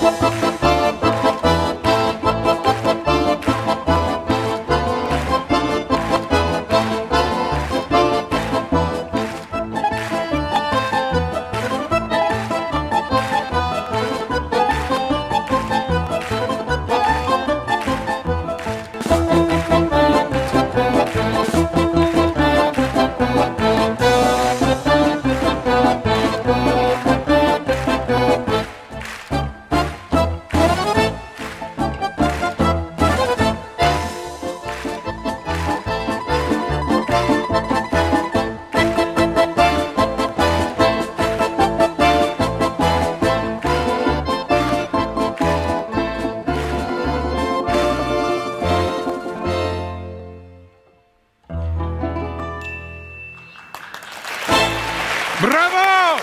Браво!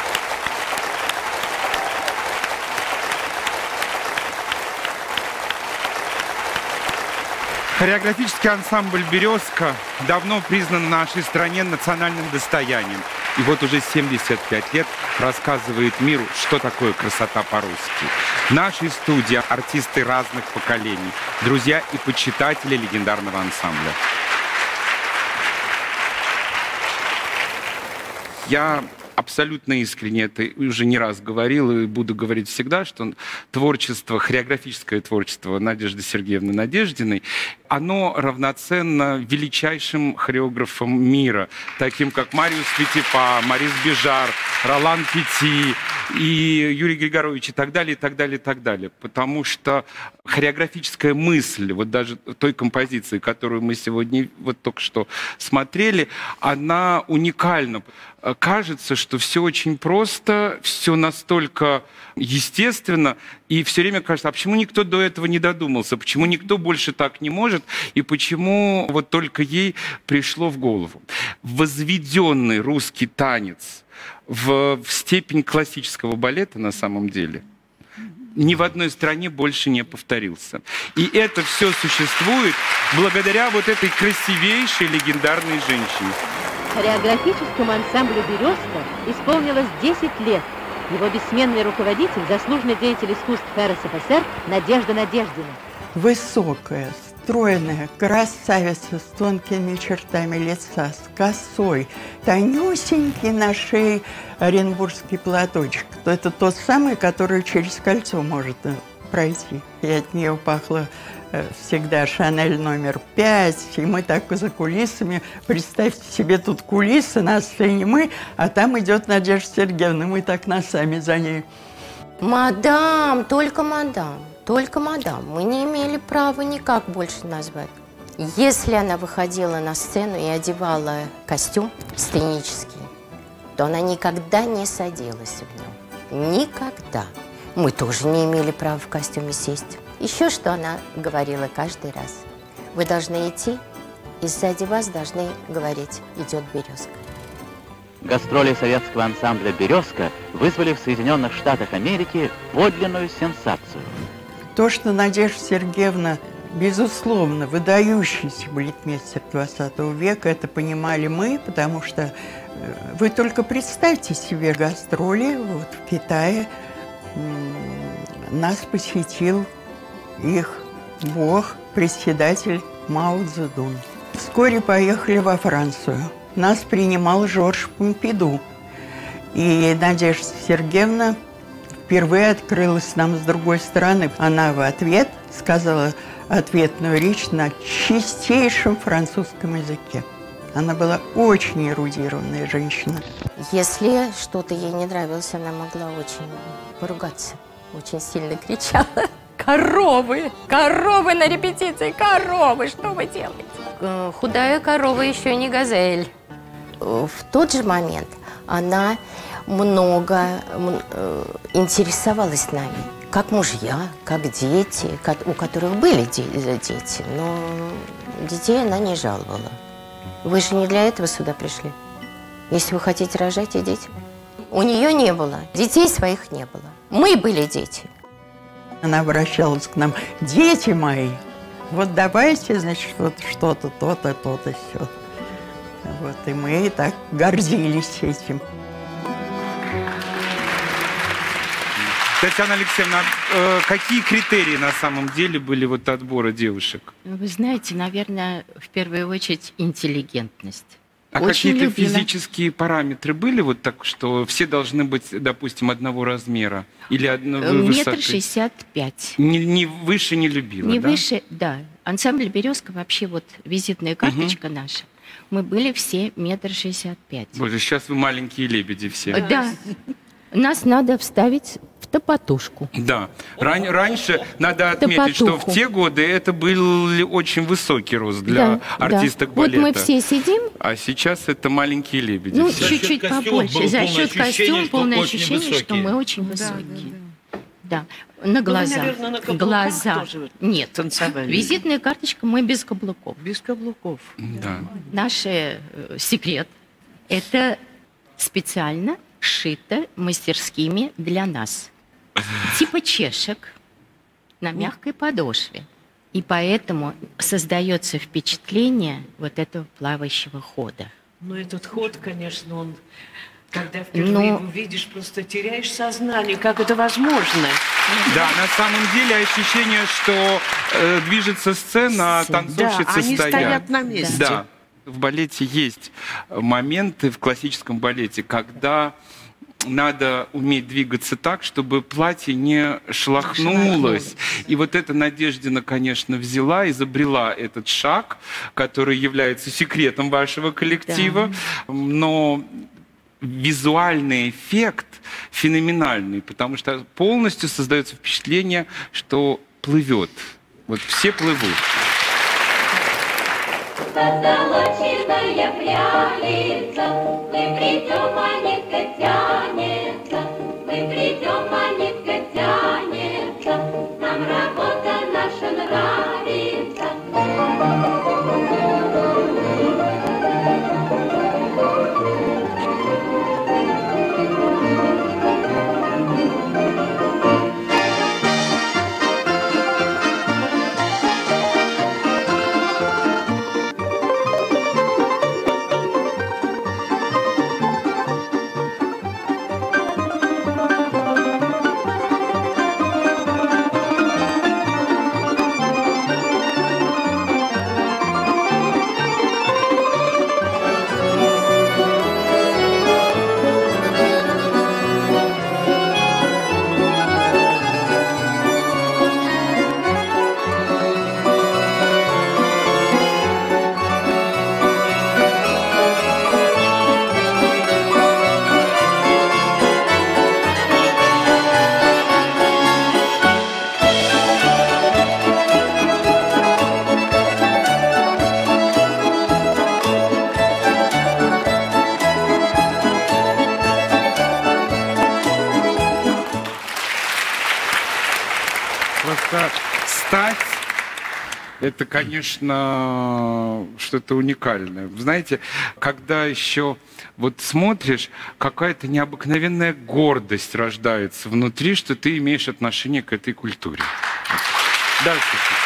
Хореографический ансамбль «Березка» давно признан в нашей стране национальным достоянием. И вот уже 75 лет рассказывает миру, что такое красота по-русски. В нашей студии артисты разных поколений, друзья и почитатели легендарного ансамбля. Я абсолютно искренне это уже не раз говорил и буду говорить всегда, что творчество, хореографическое творчество Надежды Сергеевны Надеждиной, оно равноценно величайшим хореографам мира, таким как Мариус Фетипа, Марис Бежар, Ролан Пети и Юрий Григорович и так далее, и так далее, и так далее. Потому что хореографическая мысль, вот даже той композиции, которую мы сегодня вот только что смотрели, она уникальна. Кажется, что все очень просто, все настолько естественно, и все время кажется, а почему никто до этого не додумался, почему никто больше так не может, и почему вот только ей пришло в голову. Возведенный русский танец в степень классического балета на самом деле ни в одной стране больше не повторился. И это все существует благодаря вот этой красивейшей легендарной женщине. Хореографическому ансамблю «Березка» исполнилось 10 лет. Его бессменный руководитель, заслуженный деятель искусств РСФСР Надежда Надеждина. Высокая, стройная красавица с тонкими чертами лица, с косой, тонюсенький на шее оренбургский платочек. Это тот самый, который через кольцо может пройти. И от нее пахло всегда Шанель номер 5, и мы так за кулисами, представьте себе, тут кулисы, на сцене мы, а там идет Надежда Сергеевна, мы так носами за ней. Мадам, только мадам, мы не имели права никак больше назвать. Если она выходила на сцену и одевала костюм сценический, то она никогда не садилась в нем, никогда. Мы тоже не имели права в костюме сесть. Еще что она говорила каждый раз. Вы должны идти, и сзади вас должны говорить «идет березка». Гастроли советского ансамбля «Березка» вызвали в Соединенных Штатах Америки подлинную сенсацию. То, что Надежда Сергеевна, безусловно, выдающийся балетмейстер 20 века, это понимали мы, потому что вы только представьте себе гастроли вот в Китае. Нас посетил их бог, председатель Мао Цзэдун. Вскоре поехали во Францию. Нас принимал Жорж Помпиду. И Надежда Сергеевна впервые открылась нам с другой стороны. Она в ответ сказала ответную речь на чистейшем французском языке. Она была очень эрудированная женщина. Если что-то ей не нравилось, она могла очень поругаться. Очень сильно кричала. Коровы! Коровы на репетиции! Коровы! Что вы делаете? Худая корова еще не газель. В тот же момент она много интересовалась нами. Как мужья, как дети, у которых были дети. Но детей она не жаловала. Вы же не для этого сюда пришли. Если вы хотите рожать, идите. У нее не было. Детей своих не было. Мы были дети. Она обращалась к нам: дети мои, вот давайте, значит, вот что-то, то-то, то-то, все. Вот, и мы и так гордились этим. Татьяна Алексеевна, какие критерии на самом деле были вот отбора девушек? Вы знаете, наверное, в первую очередь интеллигентность. А Очень какие-то любила. физические параметры были вот так, что все должны быть, допустим, одного размера? Или одного Метр 65. Не выше не любила, Не да? выше, да. Ансамбль «Березка» вообще вот визитная карточка наша. Мы были все метр 65. Боже, сейчас вы маленькие лебеди все. Да. Нас надо вставить в топотушку. Да. Раньше надо отметить, что в те годы это был очень высокий рост для артисток балета. Вот мы все сидим. А сейчас это маленькие лебеди. Ну, все. чуть-чуть побольше. За счет костюма полное ощущение, что мы очень высокие. Да. На глаза. Наверное, на каблуках Глаза. тоже Нет. танцевали. Визитная карточка мы без каблуков. Без каблуков. Да. Наш секрет – это специально шито мастерскими для нас. Типа чешек на мягкой подошве. И поэтому создается впечатление вот этого плавающего хода. Но этот ход, конечно, он, когда впервые его видишь, просто теряешь сознание. Как это возможно? Да, на самом деле ощущение, что движется сцена, а танцовщицы Да, они стоят. стоят на месте. Да. В балете есть моменты, в классическом балете, когда надо уметь двигаться так, чтобы платье не шелохнулось. И вот это Надеждина, конечно, взяла, изобрела этот шаг, который является секретом вашего коллектива. Да. Но визуальный эффект феноменальный, потому что полностью создается впечатление, что плывет. Вот все плывут. Позолоченная прялица, мы придем, а нитка тянется, мы придем, а нитка тянется, нам работа наша нравится. Стать — это, конечно, что-то уникальное. Вы знаете, когда еще вот смотришь, какая-то необыкновенная гордость рождается внутри, что ты имеешь отношение к этой культуре. Дальше.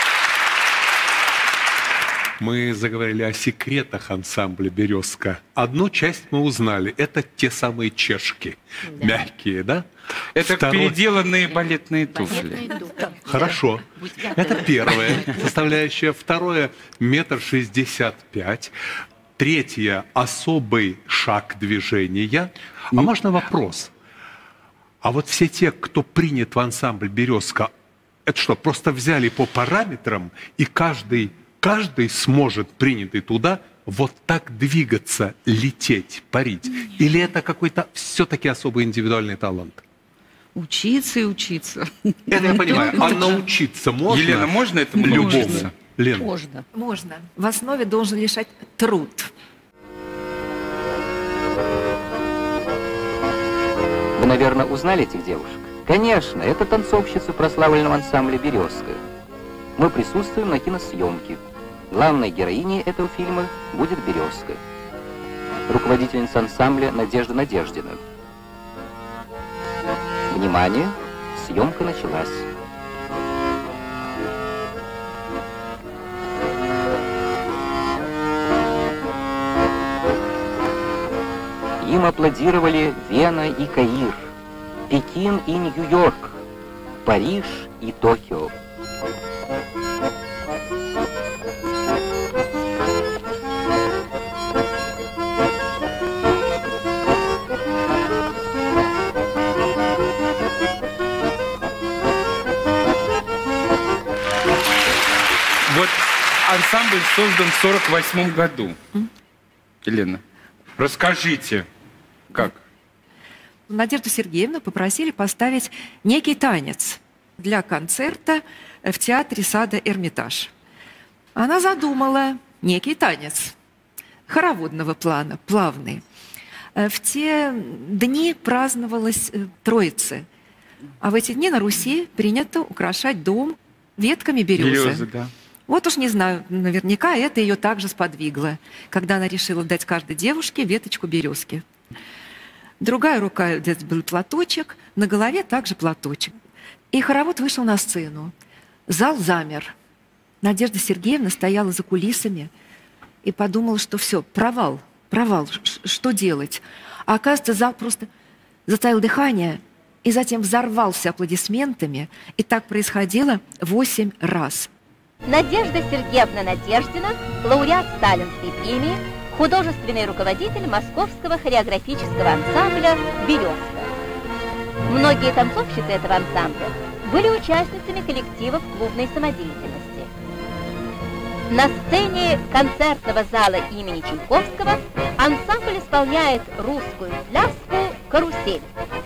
Мы заговорили о секретах ансамбля «Березка». Одну часть мы узнали. Это те самые чешки. Да. Мягкие, да? Это переделанные балетные туфли. Хорошо. Это первая составляющая. Второе – 1,65 м. Третье – особый шаг движения. А можно вопрос? А вот все те, кто принят в ансамбль «Березка», это что, просто взяли по параметрам, и каждый сможет, принятый туда, вот так двигаться, лететь, парить? Или это какой-то все-таки особый индивидуальный талант? Учиться и учиться. Это я понимаю. А научиться можно? Елена, можно этому научиться? Лена. Можно. Можно. В основе должен лежать труд. Вы, наверное, узнали этих девушек? Конечно, это танцовщицы прославленного ансамбля «Березка». Мы присутствуем на киносъемке. Главной героиней этого фильма будет Березка. Руководительница ансамбля Надежда Надеждина. Внимание! Съемка началась. Им аплодировали Вена и Каир, Пекин и Нью-Йорк, Париж и Токио. Вот ансамбль создан в 1948 году. Елена, расскажите, как? Надежду Сергеевну попросили поставить некий танец для концерта в театре сада «Эрмитаж». Она задумала некий танец хороводного плана, плавный. В те дни праздновалась Троица, а в эти дни на Руси принято украшать дом ветками березы. Березы, да. Вот уж не знаю, наверняка это ее также сподвигло, когда она решила дать каждой девушке веточку березки. Другая рука, здесь был платочек, на голове также платочек. И хоровод вышел на сцену. Зал замер. Надежда Сергеевна стояла за кулисами и подумала, что все, провал, что делать? А оказывается, зал просто затаил дыхание и затем взорвался аплодисментами. И так происходило 8 раз. Надежда Сергеевна Надеждина, лауреат Сталинской премии, художественный руководитель Московского хореографического ансамбля «Березка». Многие танцовщицы этого ансамбля были участницами коллективов клубной самодеятельности. На сцене концертного зала имени Чайковского ансамбль исполняет русскую пляску «Карусель».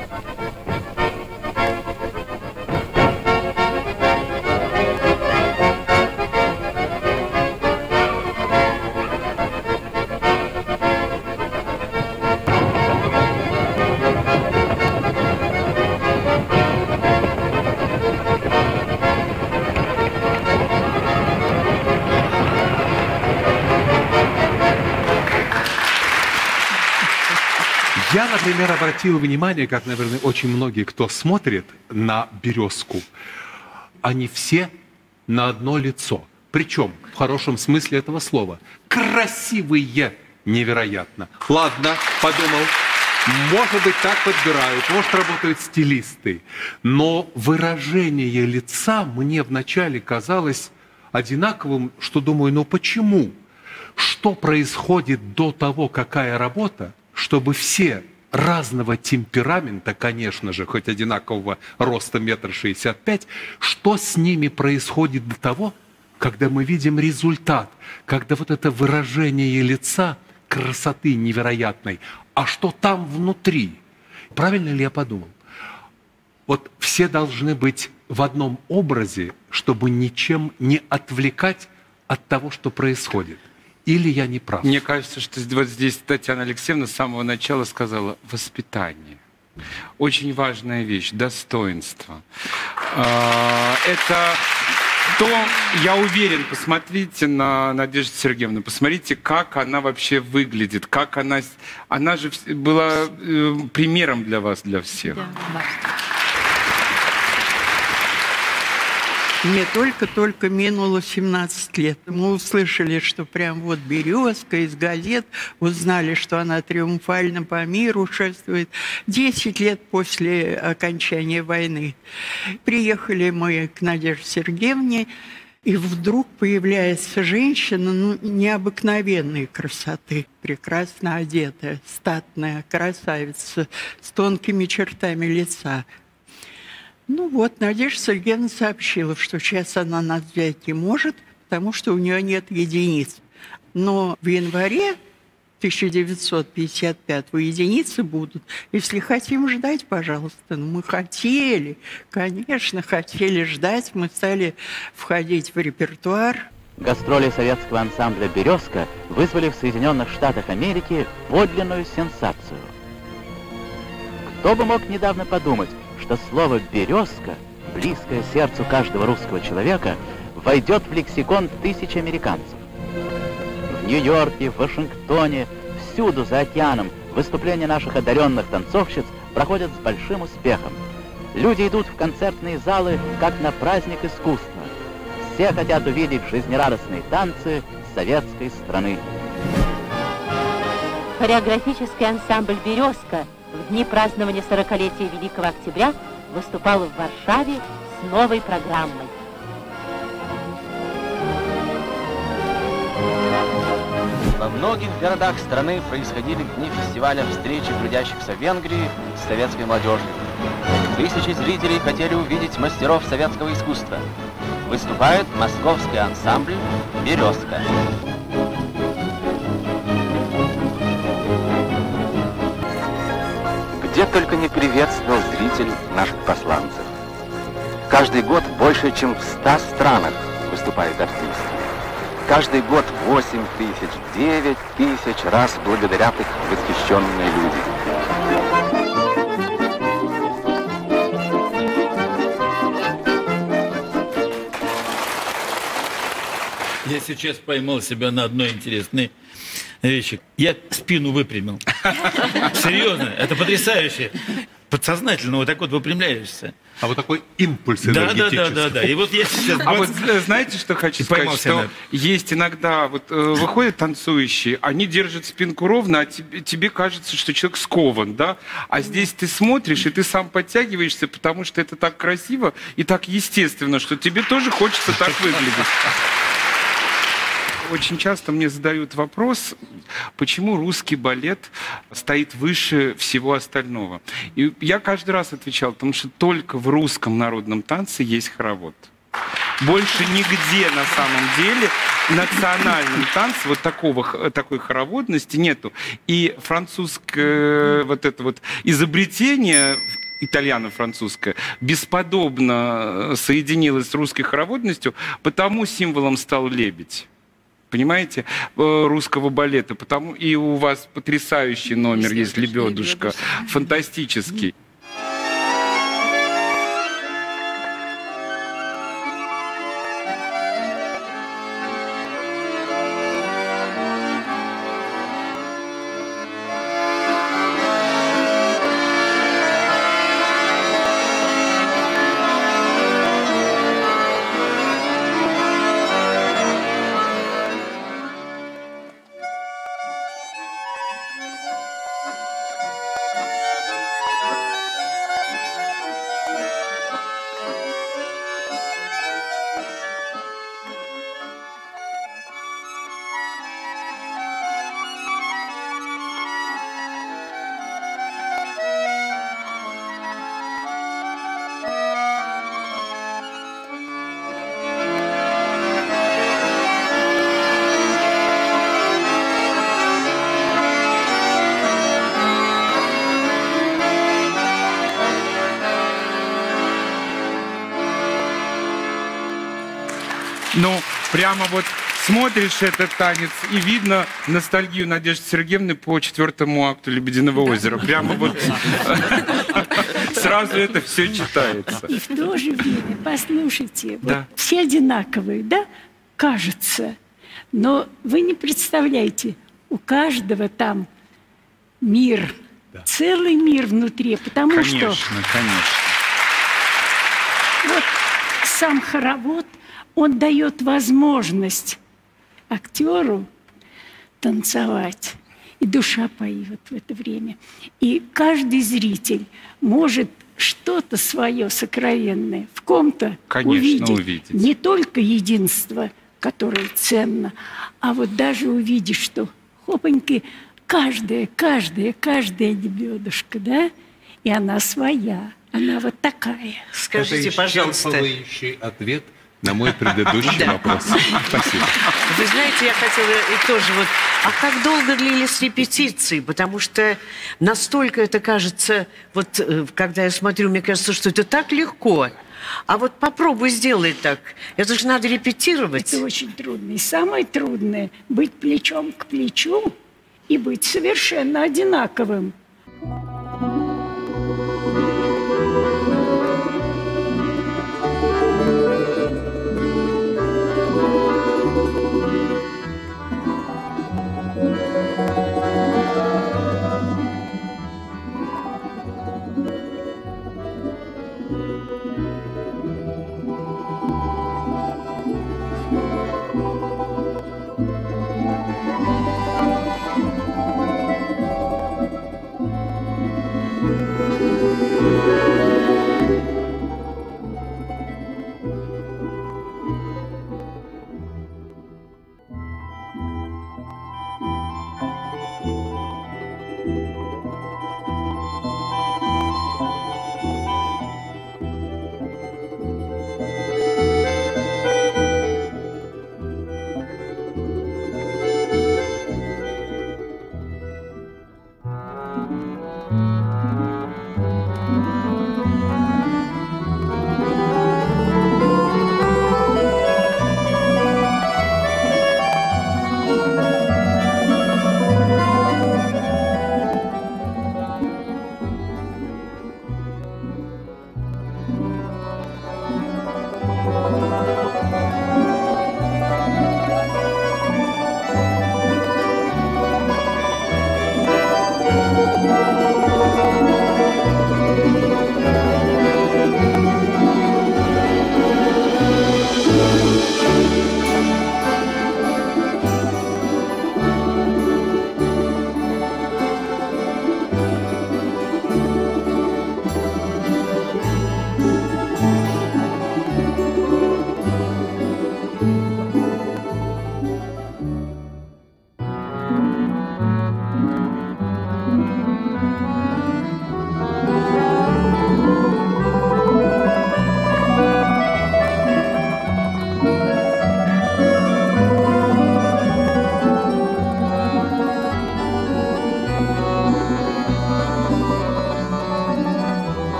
Я, например, обратил внимание, как, наверное, очень многие, кто смотрит на «Березку», они все на одно лицо. Причем, в хорошем смысле этого слова, красивые невероятно. Ладно, подумал, может быть, так подбирают, может, работают стилисты. Но выражение лица мне вначале казалось одинаковым, что думаю, ну почему? Что происходит до того, какая работа, чтобы все разного темперамента, конечно же, хоть одинакового роста 1,65 м, что с ними происходит до того, когда мы видим результат, когда вот это выражение лица, красоты невероятной, а что там внутри? Правильно ли я подумал? Вот все должны быть в одном образе, чтобы ничем не отвлекать от того, что происходит. Или я не прав? Мне кажется, что вот здесь Татьяна Алексеевна с самого начала сказала воспитание. Очень важная вещь, достоинство. Это то, я уверен, посмотрите на Надежду Сергеевну, посмотрите, как она вообще выглядит, как она же была примером для вас, для всех. Да. Мне только минуло 17 лет. Мы услышали, что прям вот «Березка» из газет, узнали, что она триумфально по миру шествует. 10 лет после окончания войны. Приехали мы к Надежде Сергеевне, и вдруг появляется женщина, ну, необыкновенной красоты, прекрасно одетая, статная красавица, с тонкими чертами лица. Ну вот, Надежда Сергеевна сообщила, что сейчас она нас взять не может, потому что у нее нет единиц. Но в январе 1955-го единицы будут. Если хотим ждать, пожалуйста. Ну, мы хотели, конечно, хотели ждать. Мы стали входить в репертуар. Гастроли советского ансамбля «Березка» вызвали в Соединенных Штатах Америки подлинную сенсацию. Кто бы мог недавно подумать, что слово «березка», близкое сердцу каждого русского человека, войдет в лексикон тысяч американцев. В Нью-Йорке, в Вашингтоне, всюду за океаном выступления наших одаренных танцовщиц проходят с большим успехом. Люди идут в концертные залы, как на праздник искусства. Все хотят увидеть жизнерадостные танцы советской страны. Хореографический ансамбль «Березка» в дни празднования 40-летия Великого Октября выступал в Варшаве с новой программой. Во многих городах страны происходили дни фестиваля встречи трудящихся в Венгрии с советской молодежью. Тысячи зрителей хотели увидеть мастеров советского искусства. Выступает московский ансамбль «Березка». Где только не приветствовал зритель наших посланцев. Каждый год больше, чем в 100 странах выступают артисты. Каждый год 8 тысяч, 9 тысяч раз благодарят их восхищенные люди. Я сейчас поймал себя на одной интересной вещи. Я спину выпрямил. Серьезно, это потрясающе. Подсознательно вот так вот выпрямляешься. А вот такой импульс энергетический. Да. И вот я сейчас... А вот знаете, что хочу сказать? Что есть иногда, вот выходят танцующие, они держат спинку ровно, а тебе кажется, что человек скован, да? А здесь ты смотришь, и ты сам подтягиваешься, потому что это так красиво и так естественно, что тебе тоже хочется так выглядеть. Очень часто мне задают вопрос, почему русский балет стоит выше всего остального. И я каждый раз отвечал, потому что только в русском народном танце есть хоровод. Больше нигде на самом деле в национальном танце вот такой хороводности нету. И французское вот это вот изобретение итальяно-французская, бесподобно соединилась с русской хороводностью, потому символом стал лебедь. Понимаете, русского балета. Потому и у вас потрясающий номер есть «Лебедушка», фантастический. Ну, прямо вот смотришь этот танец, и видно ностальгию Надежды Сергеевны по 4-му акту «Лебединого озера». Прямо вот сразу это все читается. И в то же время, послушайте, вот все одинаковые, да, кажется, но вы не представляете, у каждого там мир, целый мир внутри, потому что... Конечно. Вот сам хоровод, он дает возможность актеру танцевать, и душа поет в это время. И каждый зритель может что-то свое сокровенное в ком-то увидеть. Не только единство, которое ценно, а вот даже увидеть, что хопоньки, каждая лебедушка, да, и она своя, она вот такая. Скажите, пожалуйста. Это исчерпывающий ответ на мой предыдущий вопрос. Спасибо. Вы знаете, я хотела и тоже вот... А как долго длились репетиции? Потому что настолько это кажется... Вот когда я смотрю, мне кажется, что это так легко. А вот попробуй сделать так. Это же надо репетировать. Это очень трудно. И самое трудное – быть плечом к плечу и быть совершенно одинаковым.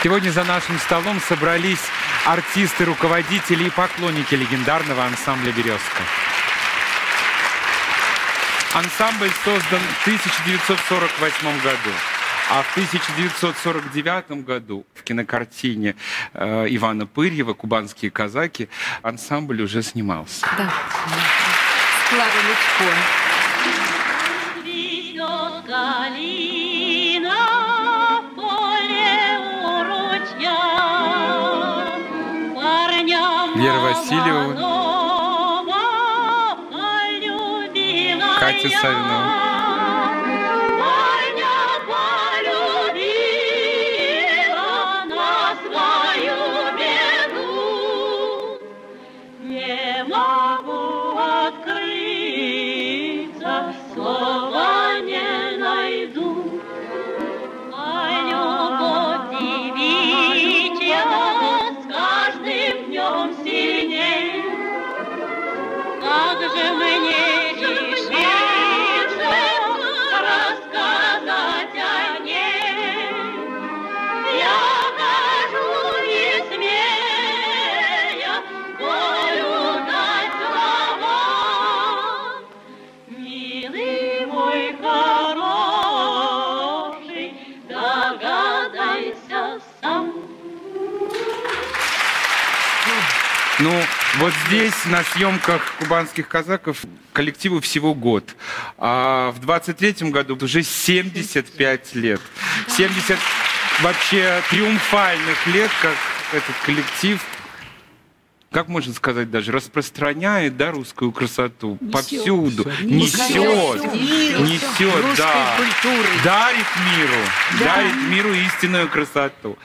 Сегодня за нашим столом собрались артисты, руководители и поклонники легендарного ансамбля «Березка». Ансамбль создан в 1948 году, а в 1949 году в кинокартине Ивана Пырьева «Кубанские казаки» ансамбль уже снимался. Да, с Кларой Лучко. Вера Васильева, Катя Савинова. Ну, вот здесь, на съемках «Кубанских казаков», коллективу всего год. А в 23-м году уже 75 лет. 70 вообще триумфальных лет, как этот коллектив, как можно сказать, даже распространяет, да, русскую красоту повсюду. Несет, да. Дарит миру истинную красоту.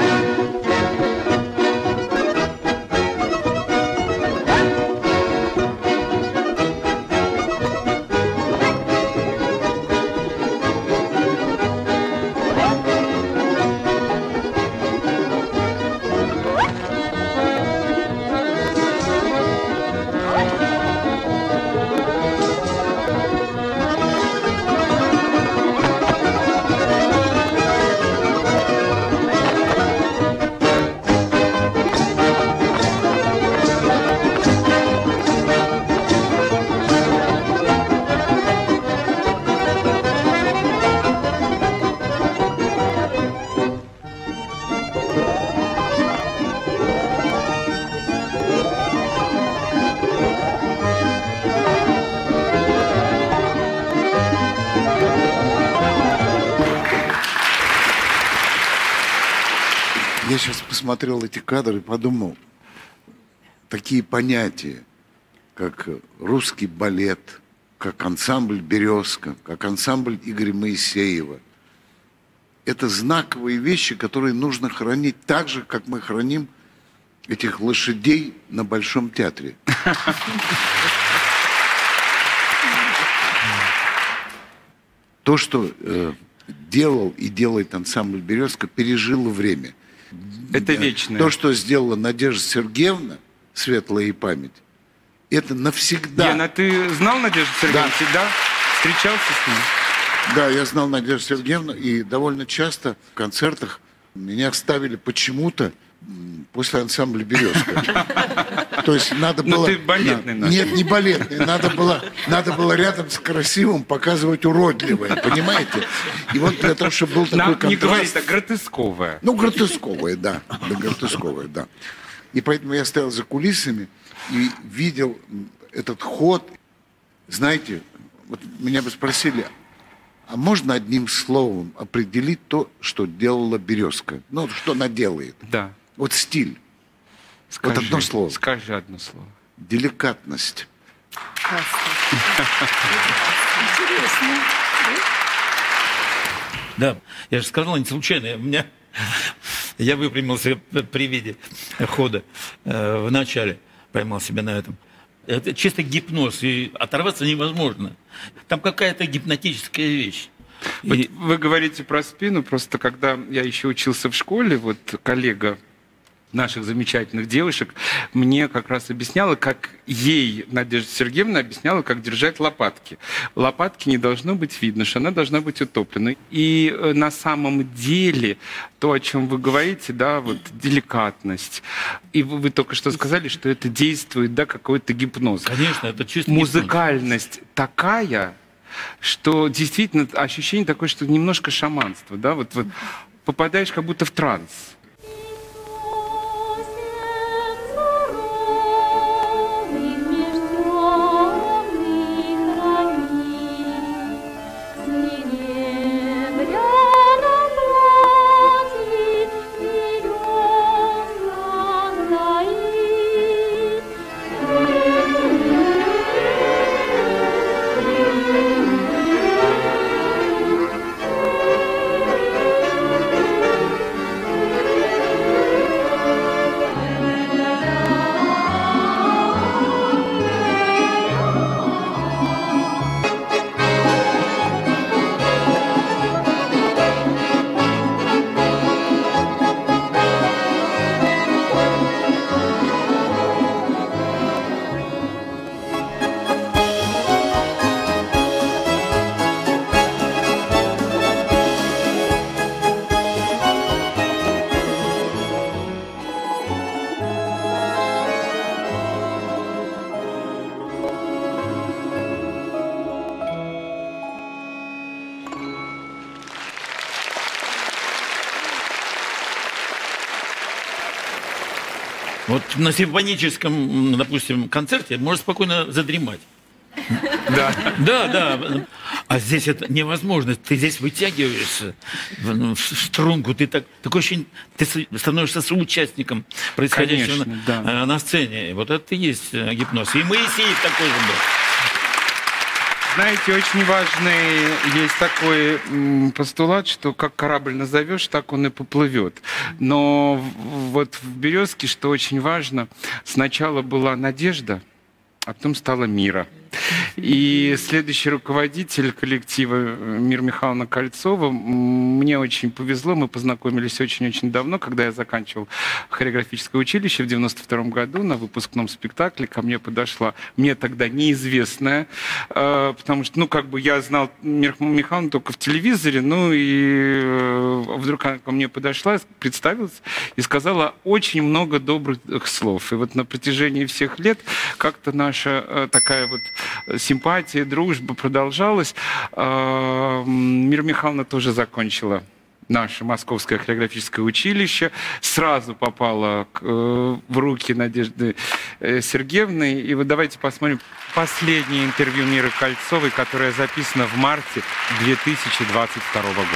Я сейчас посмотрел эти кадры и подумал, такие понятия, как русский балет, как ансамбль «Березка», как ансамбль Игоря Моисеева. Это знаковые вещи, которые нужно хранить так же, как мы храним этих лошадей на Большом театре. То, что делал и делает ансамбль «Березка», пережило время. Это вечное. То, что сделала Надежда Сергеевна, светлая ей память, это навсегда. Лена, ты знал Надежду Сергеевну? Да. Всегда встречался с ней? Да, я знал Надежду Сергеевну, и довольно часто в концертах меня ставили почему-то после ансамбля «Березка». То есть надо было... Ну, ты балетный. Нет, не балетный. Надо было рядом с красивым показывать уродливое, понимаете? И вот для того, чтобы был такой контраст... Не говорить, а гротесковое. Ну, гротесковое, да. Гротесковое, да. И поэтому я стоял за кулисами и видел этот ход. Знаете, вот меня бы спросили, а можно одним словом определить то, что делала «Березка»? Ну, что она делает? Да. Вот стиль. Скажи, вот одно слово. Скажи одно слово. Деликатность. Интересно. Да, я же сказал, не случайно. Я выпрямился при виде хода в начале, поймал себя на этом. Это чисто гипноз, и оторваться невозможно. Там какая-то гипнотическая вещь. Вы говорите про спину, просто когда я еще учился в школе, вот коллега наших замечательных девушек, мне как раз объясняла, как ей Надежда Сергеевна объясняла, как держать лопатки. Лопатки не должно быть видно, что она должна быть утоплена. И на самом деле то, о чем вы говорите, да, вот деликатность. И вы только что сказали, что это действует, да, какой-то гипноз. Конечно, это чисто музыкальность такая, что действительно ощущение такое, что немножко шаманство, да, вот попадаешь как будто в транс. Вот на симфоническом, допустим, концерте можно спокойно задремать. Да. Да. А здесь это невозможно. Ты здесь вытягиваешься в струнку. Ты такое ощущение, ты становишься соучастником происходящего на сцене. Вот это и есть гипноз. И Моисеев такой же был. Знаете, очень важный есть такой постулат, что как корабль назовешь, так он и поплывет. Но вот в «Березке», что очень важно, сначала была надежда, а потом стала Мира. И следующий руководитель коллектива Мира Михайловна Кольцова, мне очень повезло, мы познакомились очень-очень давно, когда я заканчивал хореографическое училище в 92 году на выпускном спектакле. Ко мне подошла, мне тогда неизвестная, потому что, я знал Миру Михайловну только в телевизоре, и вдруг она ко мне подошла, представилась и сказала очень много добрых слов. И вот на протяжении всех лет как-то наша такая вот симпатия, дружба продолжалась. Мира Михайловна тоже закончила наше Московское хореографическое училище, сразу попала в руки Надежды Сергеевны. И вот давайте посмотрим последнее интервью Миры Кольцовой, которое записано в марте 2022 года.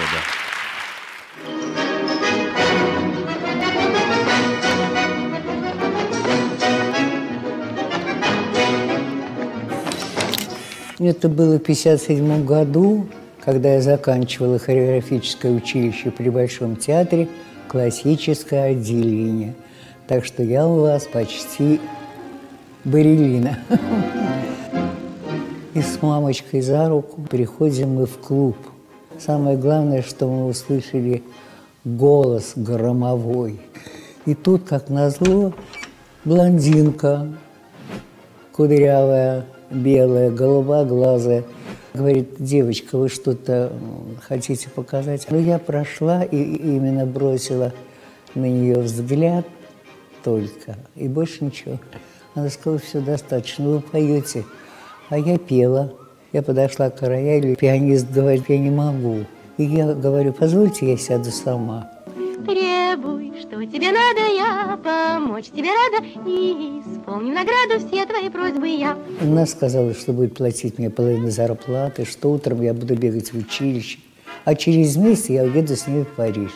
Это было в 1957 году, когда я заканчивала хореографическое училище при Большом театре, классическое отделение. Так что я у вас почти балерина. И с мамочкой за руку приходим мы в клуб. Самое главное, что мы услышали голос громовой. И тут, как назло, блондинка, кудрявая, белая, голубоглазая. Говорит: девочка, вы что-то хотите показать? Я прошла и именно бросила на нее взгляд только, и больше ничего. Она сказала: все достаточно, вы поете. А я пела. Я подошла к роялю, пианист говорит: я не могу. И я говорю: позвольте, я сяду сама. Требуй, что тебе надо, я помочь тебе рада, и исполню награду все твои просьбы я. Она сказала, что будет платить мне половину зарплаты, что утром я буду бегать в училище, а через месяц я уеду с ней в Париж.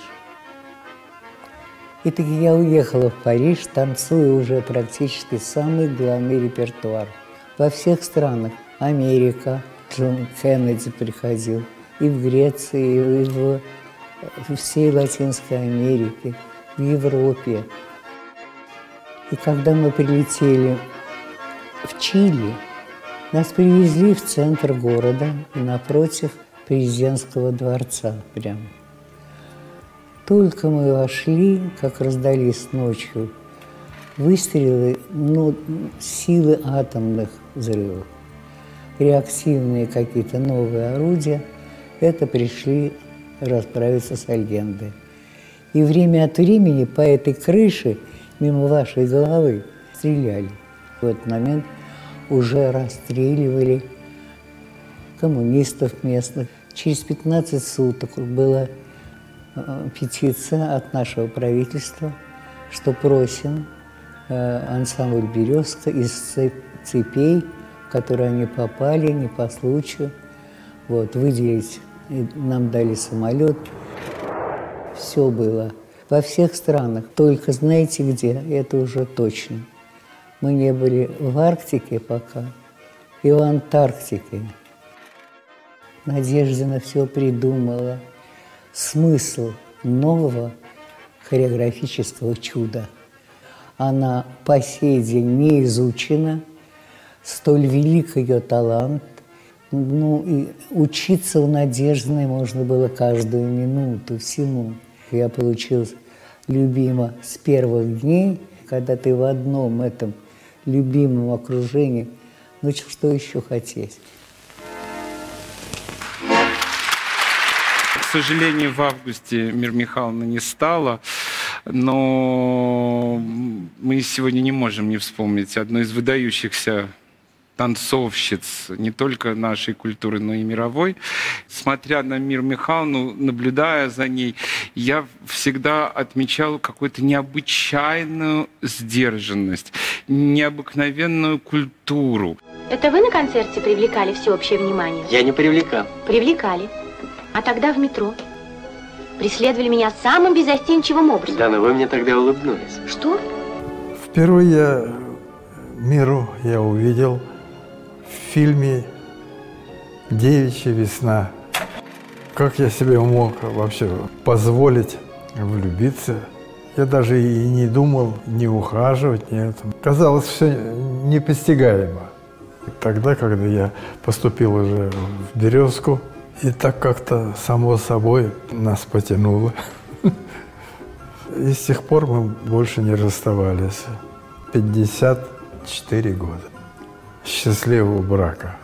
И таки я уехала в Париж, танцуя уже практически самый главный репертуар. Во всех странах. Америка, Джон Кеннеди приходил, и в Греции, и в всей Латинской Америке, в Европе. И когда мы прилетели в Чили, нас привезли в центр города, напротив президентского дворца прямо. Только мы вошли, как раздались ночью выстрелы, силы атомных взрывов, реактивные какие-то новые орудия, это пришли расправиться с Альендой. И время от времени по этой крыше мимо вашей головы стреляли. В этот момент уже расстреливали коммунистов местных. Через 15 суток была петиция от нашего правительства, что просим ансамбль «Березка» из цепей, в которые они попали не по случаю, выделить. И нам дали самолет. Все было во всех странах. Только знаете где, это уже точно. Мы не были в Арктике пока и в Антарктике. Надеждина все придумала. Смысл нового хореографического чуда. Она по сей день не изучена, столь велик ее талант. И учиться у Надеждиной можно было каждую минуту, всему. Я получилась любима с первых дней, когда ты в одном этом любимом окружении. Что еще хотеть? К сожалению, в августе Мира Михайловна не стала, но мы сегодня не можем не вспомнить одну из выдающихся танцовщиц не только нашей культуры, но и мировой. Смотря на Миру Михайловну, наблюдая за ней, я всегда отмечал какую-то необычайную сдержанность, необыкновенную культуру. Это вы на концерте привлекали всеобщее внимание? Я не привлекал. Привлекали. А тогда в метро. Преследовали меня самым беззастенчивым образом. Да, но вы мне тогда улыбнулись. Что? Впервые Миру я увидел в фильме «Девичья весна». Как я себе мог вообще позволить влюбиться? Я даже и не думал ни ухаживать, ни это. Казалось, все непостигаемо. Тогда, когда я поступил уже в «Березку», и так как-то само собой нас потянуло. И с тех пор мы больше не расставались. 54 года счастливого брака.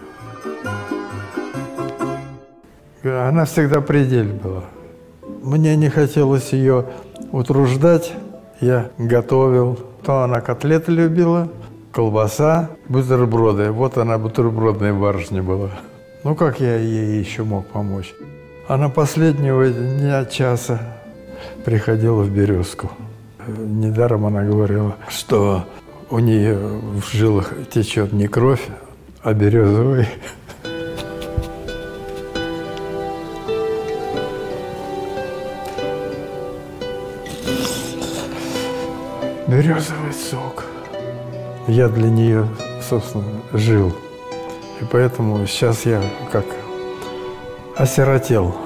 Она всегда предель была. Мне не хотелось ее утруждать. Я готовил. То она котлеты любила, колбаса, бутерброды. Вот она бутербродная барышня была. Ну, как я ей еще мог помочь? Она последнего дня, часа приходила в «Березку». Недаром она говорила, что у нее в жилах течет не кровь, а березовый. Березовый сок. Я для нее, собственно, жил. И поэтому сейчас я как осиротел.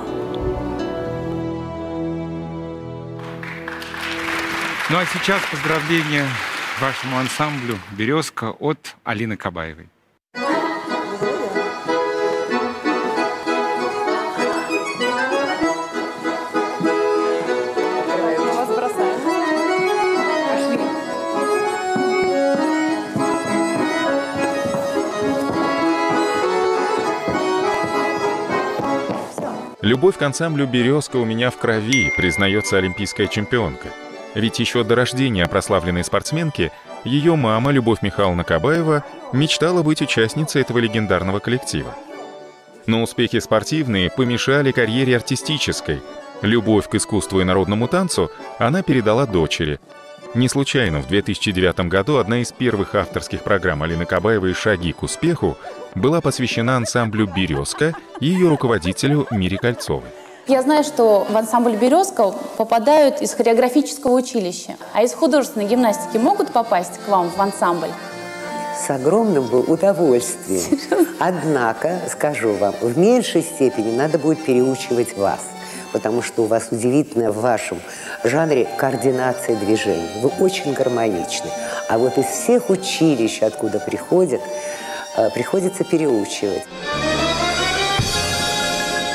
Ну а сейчас поздравления вашему ансамблю «Березка» от Алины Кабаевой. Любовь к ансамблю «Березка» у меня в крови, признается олимпийская чемпионка. Ведь еще до рождения прославленной спортсменки ее мама, Любовь Михайловна Кабаева, мечтала быть участницей этого легендарного коллектива. Но успехи спортивные помешали карьере артистической. Любовь к искусству и народному танцу она передала дочери. Не случайно в 2009 году одна из первых авторских программ Алины Кабаевой «Шаги к успеху» была посвящена ансамблю «Березка» и ее руководителю Мире Кольцовой. Я знаю, что в ансамбль «Березка» попадают из хореографического училища, а из художественной гимнастики могут попасть к вам в ансамбль? С огромным удовольствием. Однако, скажу вам, в меньшей степени надо будет переучивать вас, потому что у вас удивительная в вашем жанре координация движений. Вы очень гармоничны. А вот из всех училищ, откуда приходится переучивать.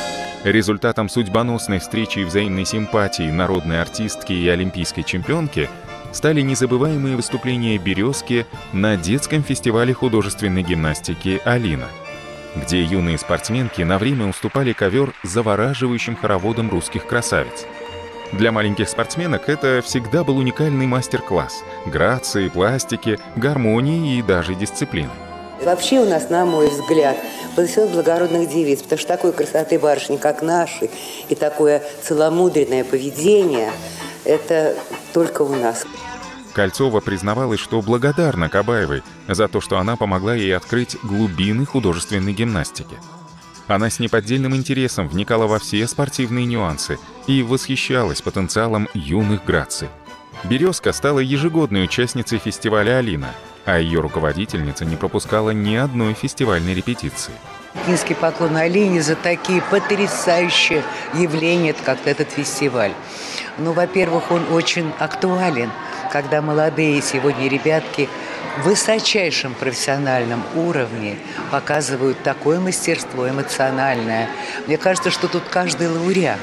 Результатом судьбоносной встречи и взаимной симпатии народной артистки и олимпийской чемпионки стали незабываемые выступления «Березки» на детском фестивале художественной гимнастики «Алина», где юные спортсменки на время уступали ковер завораживающим хороводам русских красавиц. Для маленьких спортсменок это всегда был уникальный мастер-класс грации, пластики, гармонии и даже дисциплины. Вообще у нас, на мой взгляд, повсюду благородных девиц, потому что такой красоты барышни, как наши, и такое целомудренное поведение, это только у нас. Кольцова признавалась, что благодарна Кабаевой за то, что она помогла ей открыть глубины художественной гимнастики. Она с неподдельным интересом вникала во все спортивные нюансы и восхищалась потенциалом юных граций. «Березка» стала ежегодной участницей фестиваля «Алина», а ее руководительница не пропускала ни одной фестивальной репетиции. Низкий поклон Алине за такие потрясающие явления, как этот фестиваль. Ну, во-первых, он очень актуален, когда молодые сегодня ребятки в высочайшем профессиональном уровне показывают такое мастерство эмоциональное. Мне кажется, что тут каждый лауреат.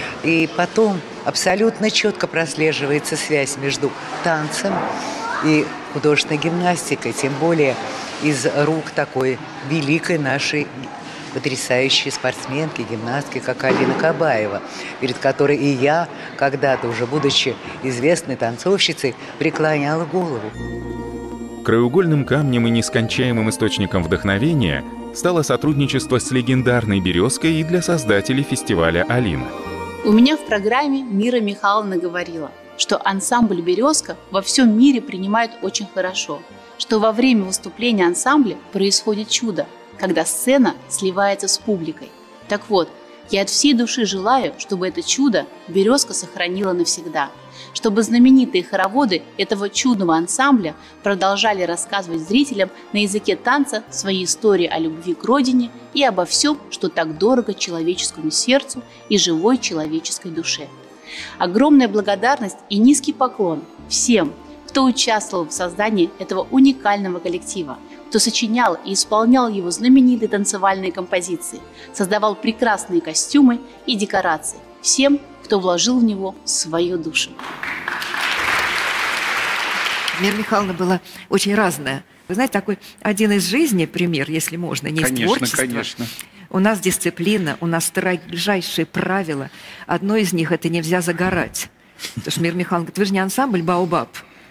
И потом абсолютно четко прослеживается связь между танцем и художественной гимнастикой, тем более из рук такой великой нашей потрясающей спортсменки, гимнастки, как Алина Кабаева, перед которой и я, когда-то уже будучи известной танцовщицей, преклоняла голову. Краеугольным камнем и нескончаемым источником вдохновения стало сотрудничество с легендарной «Березкой» и для создателей фестиваля «Алина». У меня в программе Мира Михайловна говорила, что ансамбль «Березка» во всем мире принимают очень хорошо, что во время выступления ансамбля происходит чудо, когда сцена сливается с публикой. Так вот, я от всей души желаю, чтобы это чудо «Березка» сохранила навсегда, чтобы знаменитые хороводы этого чудного ансамбля продолжали рассказывать зрителям на языке танца свои истории о любви к родине и обо всем, что так дорого человеческому сердцу и живой человеческой душе. Огромная благодарность и низкий поклон всем, кто участвовал в создании этого уникального коллектива, кто сочинял и исполнял его знаменитые танцевальные композиции, создавал прекрасные костюмы и декорации, всем, кто вложил в него свою душу. Мира Михайловна была очень разная. Вы знаете, такой один из жизни пример, если можно, не из творчества. Конечно. У нас дисциплина, у нас строжайшие правила. Одно из них – это нельзя загорать. Потому что Мира Михайловна говорит, вы же не ансамбль «Баобаб».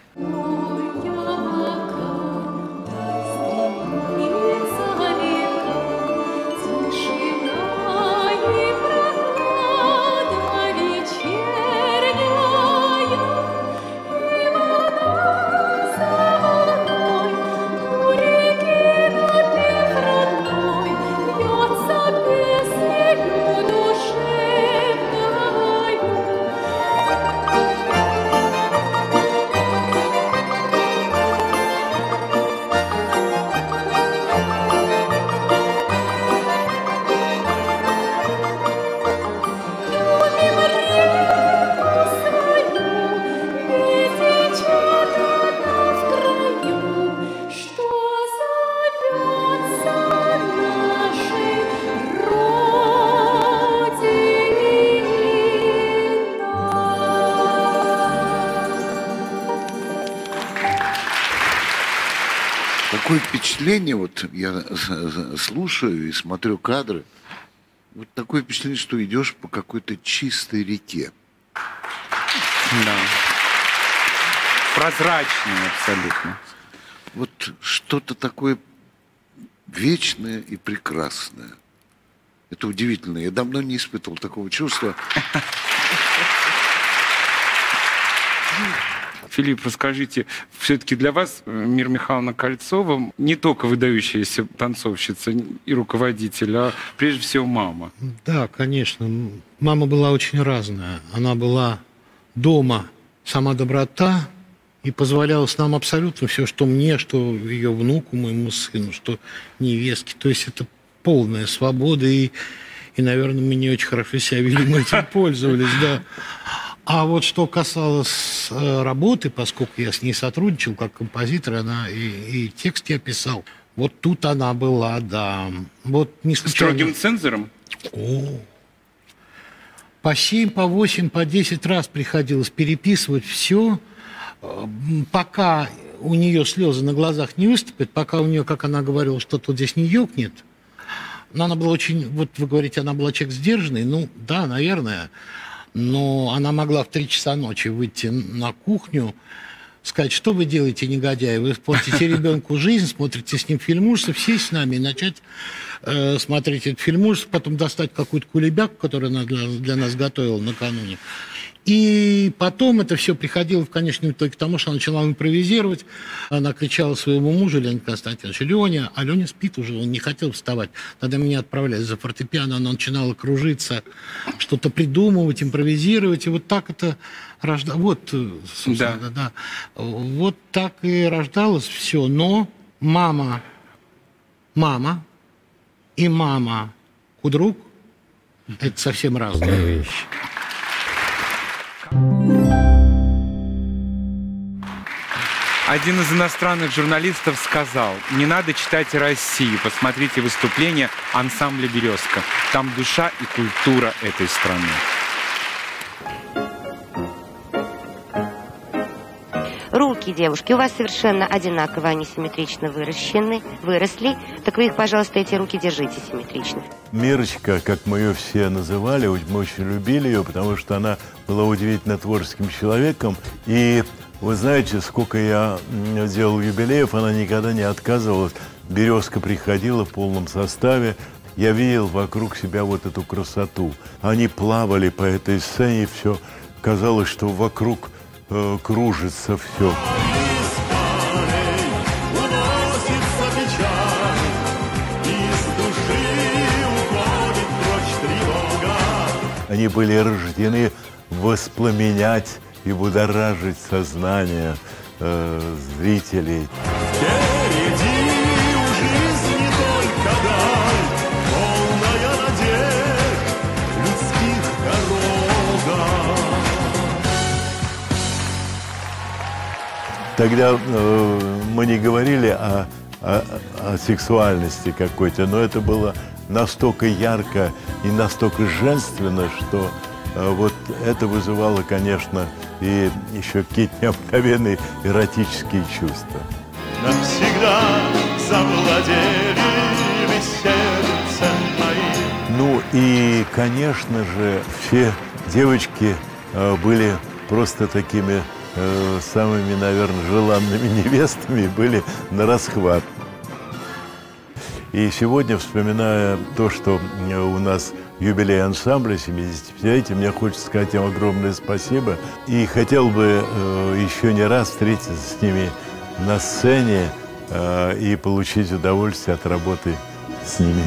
Такое впечатление, вот я слушаю и смотрю кадры, вот такое впечатление, что идешь по какой-то чистой реке. Да. Прозрачной абсолютно. Вот что-то такое вечное и прекрасное. Это удивительно. Я давно не испытывал такого чувства. Филипп, расскажите, все-таки для вас Мира Михайловна Кольцова не только выдающаяся танцовщица и руководитель, а прежде всего мама. Да, конечно. Мама была очень разная. Она была дома сама доброта и позволяла нам абсолютно все, что мне, что ее внуку, моему сыну, что невестке. То есть это полная свобода, и наверное, мы не очень хорошо себя вели, мы этим пользовались, да. А вот что касалось работы, поскольку я с ней сотрудничал как композитор, она и текст я писал, вот тут она была, да. Вот не случайно. Строгим цензором? О, по 7, по 8, по 10 раз приходилось переписывать все, пока у нее слезы на глазах не выступят, пока у нее, как она говорила, что-то здесь не ёкнет. Но она была очень, вот вы говорите, она была человек сдержанный, ну да, наверное, но она могла в 3 часа ночи выйти на кухню, сказать, что вы делаете, негодяи, вы портите ребенку жизнь, смотрите с ним фильм ужасов, сесть с нами и начать смотреть этот фильм ужасов, потом достать какую-то кулебяку, которую она для нас готовила накануне. И потом это все приходило в конечном итоге к тому, что она начала импровизировать. Она кричала своему мужу, Леониду Константиновичу: «Леня, а Леня спит уже, он не хотел вставать». Тогда меня отправляли за фортепиано, она начинала кружиться, что-то придумывать, импровизировать. И вот так это рождалось. Вот, да. Вот так и рождалось все. Но мама и мама Кудрук – это совсем разные вещи. Один из иностранных журналистов сказал: не надо читать о России, посмотрите выступление ансамбля «Березка». Там душа и культура этой страны. Руки, девушки, у вас совершенно одинаково, они симметрично выросли. Так вы их, пожалуйста, эти руки держите симметрично. Мирочка, как мы ее все называли, мы очень любили ее, потому что она была удивительно творческим человеком. И вы знаете, сколько я делал юбилеев, она никогда не отказывалась. «Березка» приходила в полном составе. Я видел вокруг себя вот эту красоту. Они плавали по этой сцене, и все казалось, что вокруг кружится все. Они были рождены воспламенять и будоражить сознание зрителей. Тогда мы не говорили о сексуальности какой-то, но это было настолько ярко и настолько женственно, что вот это вызывало, конечно, и еще какие-то необыкновенные эротические чувства. Навсегда завладели сердцем моим. Ну и, конечно же, все девочки были просто такими самыми, наверное, желанными невестами, были на расхват. И сегодня, вспоминая то, что у нас юбилей ансамбля 75-летия, мне хочется сказать им огромное спасибо. И хотел бы еще не раз встретиться с ними на сцене и получить удовольствие от работы с ними.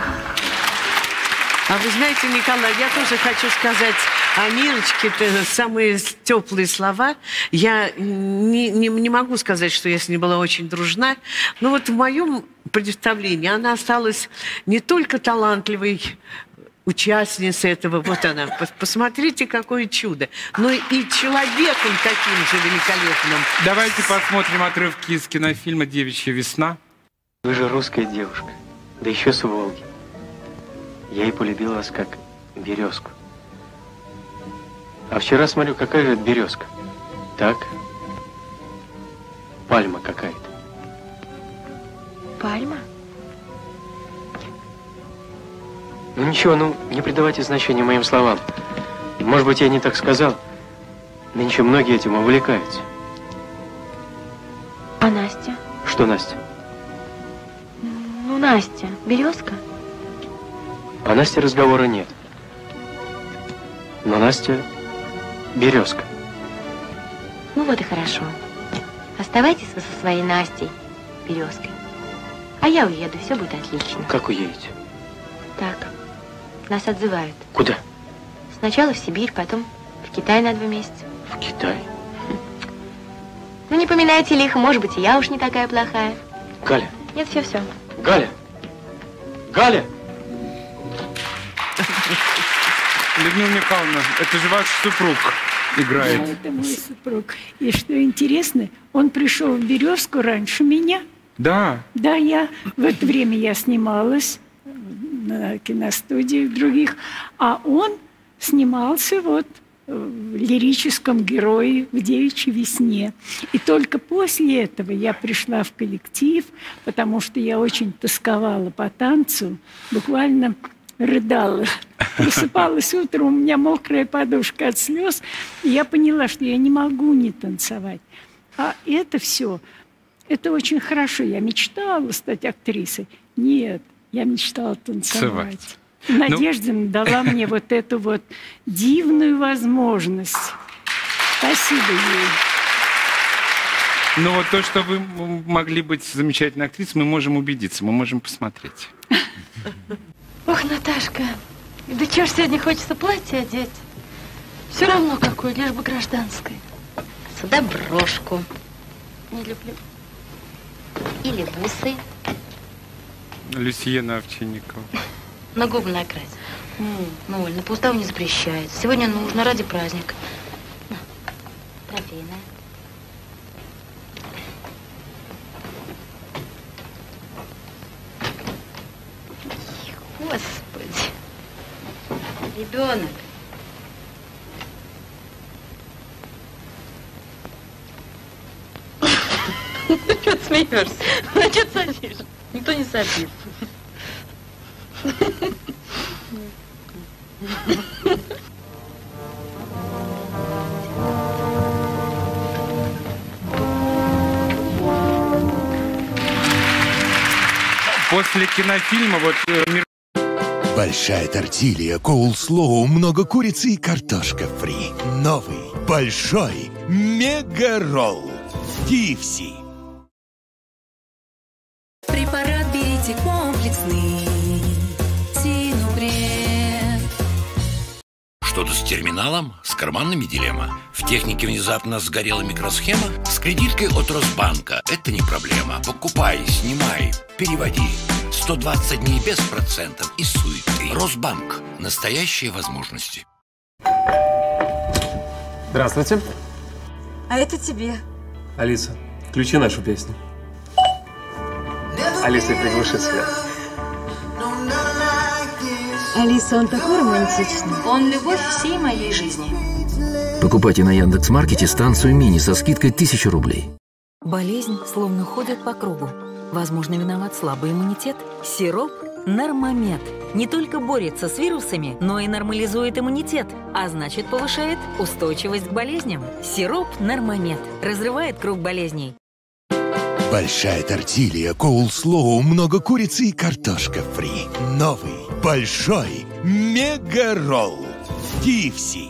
А вы знаете, Николай, я тоже хочу сказать о Мирочке, это самые теплые слова. Я не могу сказать, что я с ней была очень дружна, но вот в моем представлении она осталась не только талантливой участницей этого, вот она, посмотрите, какое чудо, но и человеком таким же великолепным. Давайте посмотрим отрывки из кинофильма «Девичья весна». Вы же русская девушка, да еще с Волги. Я и полюбила вас как березку. А вчера смотрю, какая же это березка? Так? Пальма какая-то. Пальма? Ну ничего, ну не придавайте значения моим словам. Может быть, я не так сказал. Нынче многие этим увлекаются. А Настя? Что Настя? Ну, Настя, березка. О Насте разговора нет. Но Настя березка. Ну вот и хорошо. Оставайтесь вы со своей Настей, березкой. А я уеду, все будет отлично. Как уедете? Так, нас отзывают. Куда? Сначала в Сибирь, потом в Китай на 2 месяца. В Китай? Ну не поминайте лихо, может быть, и я уж не такая плохая. Галя. Нет, все. Галя! Галя! Людмила Михайловна, это же ваш супруг играет. Да, это мой супруг. И что интересно, он пришел в «Березку» раньше меня. Да. Да, в это время я снималась на киностудии других, а он снимался вот в лирическом герое в «Девичьей весне». И только после этого я пришла в коллектив, потому что я очень тосковала по танцу, буквально рыдала. Просыпалась утром, у меня мокрая подушка от слез, и я поняла, что я не могу не танцевать. А это все, это очень хорошо. Я мечтала стать актрисой. Нет, я мечтала танцевать. Надежда дала мне вот эту вот дивную возможность. Спасибо ей. Ну вот то, что вы могли быть замечательной актрисой, мы можем убедиться, мы можем посмотреть. Ох, Наташка, да чего ж сегодня хочется платье одеть? Все равно какое, лишь бы гражданское. Сюда брошку. Не люблю. Или бусы. Люсьена Овчинникова. На губы накрась. Ну, Оль, по уставу не запрещается. Сегодня нужно, ради праздника. Трофейная. Господи. Ребенок. Ты что ты смеешься? Ну, что ты сопишь? Никто не сопит. После кинофильма вот Большая тортилья, коулслоу, много курицы и картошка фри. Новый, большой, мега-ролл в KFC. Препарат берите комплексный. Синупред. Что-то с терминалом, с карманными дилемма. В технике внезапно сгорела микросхема. С кредиткой от Росбанка это не проблема. Покупай, снимай, переводи. 120 дней без процентов и суеты. Росбанк. Настоящие возможности. Здравствуйте. А это тебе. Алиса, включи нашу песню. Алиса, приглуши свет. Алиса, он такой романтичный. Он любовь всей моей жизни. Покупайте на Яндекс.Маркете станцию мини со скидкой 1000 рублей. Болезнь словно ходит по кругу. Возможно, виноват слабый иммунитет. Сироп Нормамед не только борется с вирусами, но и нормализует иммунитет, а значит, повышает устойчивость к болезням. Сироп Нормамед разрывает круг болезней. Большая тортилья, коулслоу, много курицы и картошка фри. Новый, большой, мега-ролл в KFC.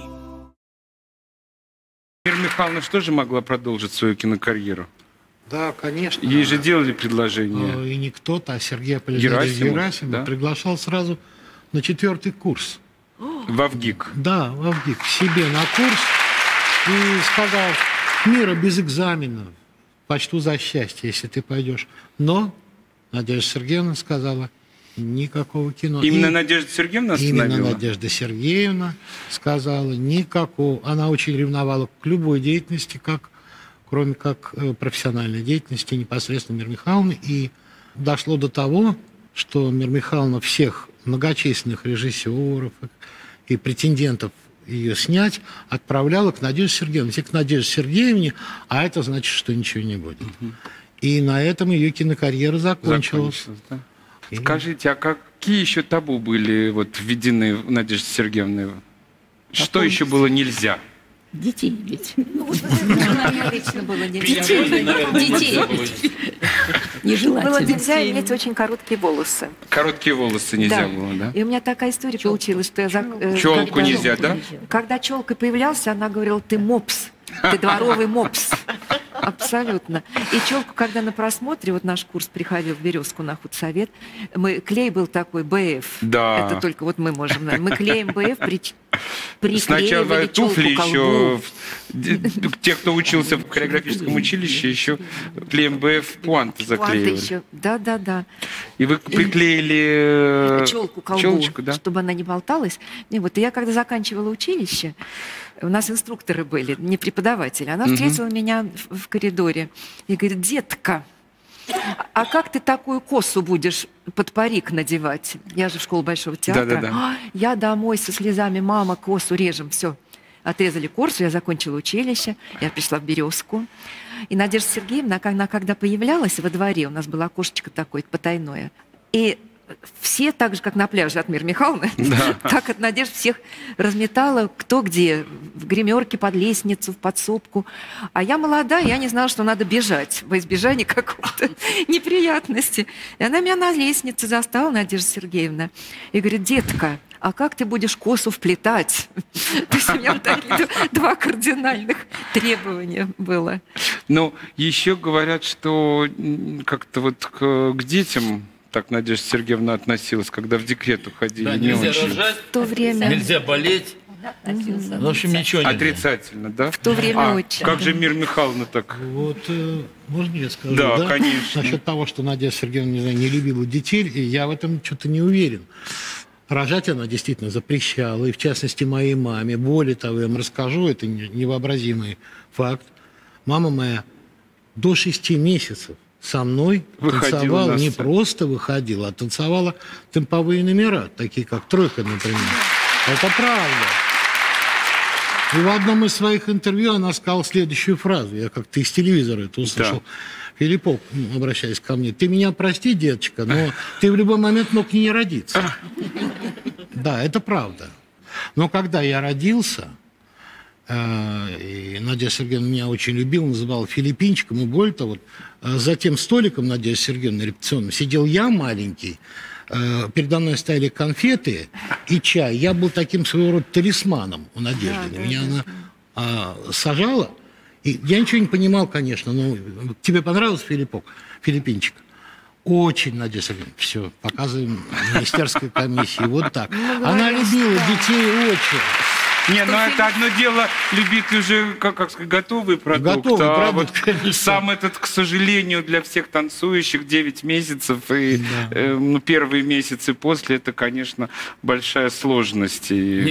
Вера Михайловна что же могла продолжить свою кинокарьеру? Да, конечно. Ей же делали предложение. И не кто-то, а Сергей Аполлинарьевич Герасимов да? приглашал сразу на 4-й курс. В АВГИК? Да, в АВГИК. К себе на курс. И сказал, мира без экзаменов. Почту за счастье, если ты пойдешь. Но Надежда Сергеевна сказала, никакого кино. Именно Надежда Сергеевна остановила? Именно Надежда Сергеевна сказала, никакого. Она очень ревновала к любой деятельности, кроме как профессиональной деятельности непосредственно Миры Михайловны. И дошло до того, что Мира Михайловна всех многочисленных режиссеров и претендентов ее снять отправляла к Надежде Сергеевне. Все к Надежде Сергеевне, а это значит, что ничего не будет. И на этом ее кинокарьера закончилась. Да? Скажите, а какие еще табу были вот введены в Надежде Сергеевной? Что еще было нельзя? Детей иметь. Лично было нельзя. Детей. Нежелательно. Было нельзя иметь очень короткие волосы. Короткие волосы нельзя было, да? И у меня такая история получилась, что я... Челку нельзя, да? Когда челка появлялся, она говорила, ты мопс, ты дворовый мопс. Абсолютно. И челку, когда на просмотре, вот наш курс приходил в Березку на худсовет, клей был такой БФ. Да. Это только вот мы можем. Мы клеем БФ, приклеивали сначала туфли еще. Те, кто учился в хореографическом училище, еще клеем БФ пуанты заклеивали. Да. И вы приклеили челку к колбу, челочку, да? чтобы она не болталась. И вот я когда заканчивала училище, у нас инструкторы были, не преподаватели. Она встретила меня в коридоре и говорит, детка, А как ты такую косу будешь под парик надевать? Я же в школу Большого театра. Да. Я домой со слезами: мама, косу режем, все. Отрезали косу, я закончила училище, я пришла в «Березку». И Надежда Сергеевна, она когда появлялась во дворе, у нас было окошечко такое потайное, и все, так же, как на пляже от Миры Михайловны, так от Надежды всех разметала кто где, в гримерке, под лестницу, в подсобку. А я молодая, я не знала, что надо бежать во избежание какой-то неприятности. И она меня на лестнице застала, Надежда Сергеевна, и говорит: детка, а как ты будешь косу вплетать? То есть у меня вот такие два кардинальных требования было. Ну, еще говорят, что как-то вот к детям так Надежда Сергеевна относилась, когда в декрет уходили. Да, не нельзя очень. рожать, в то время... нельзя болеть. В общем, ничего нельзя. Отрицательно, да? В то время очень. Как же Мира Михайловна так? Вот, можно я скажу? Да, конечно. Насчет того, что Надежда Сергеевна, не знаю, не любила детей, я в этом что-то не уверен. Рожать она действительно запрещала, и в частности моей маме. Более того, я вам расскажу, это невообразимый факт. Мама моя до 6 месяцев со мной танцевала, не просто выходила, а танцевала темповые номера, такие как «Тройка», например. Это правда. И в одном из своих интервью она сказала следующую фразу. Я как-то из телевизора это услышал. Да. Филиппов, обращаясь ко мне: ты меня прости, деточка, но ты в любой момент мог не родиться. Да, это правда. Но когда я родился, и Надежда Сергеевна меня очень любила, называла Филиппинчиком, и более того, за тем столиком Надежды Сергеевны репетиционным сидел я маленький, передо мной стояли конфеты и чай. Я был таким своего рода талисманом у Надежды. Меня она сажала. И я ничего не понимал, конечно. Но тебе понравился Филиппинчик? Очень, Надежда Сергеевна. Все, показываем министерской комиссии. Вот так. Она любила детей очень. Не, ну это одно дело любить уже, как сказать, готовый продукт. Готовый продукт, вот конечно. Сам этот, к сожалению, для всех танцующих 9 месяцев и первые месяцы после, это, конечно, большая сложность.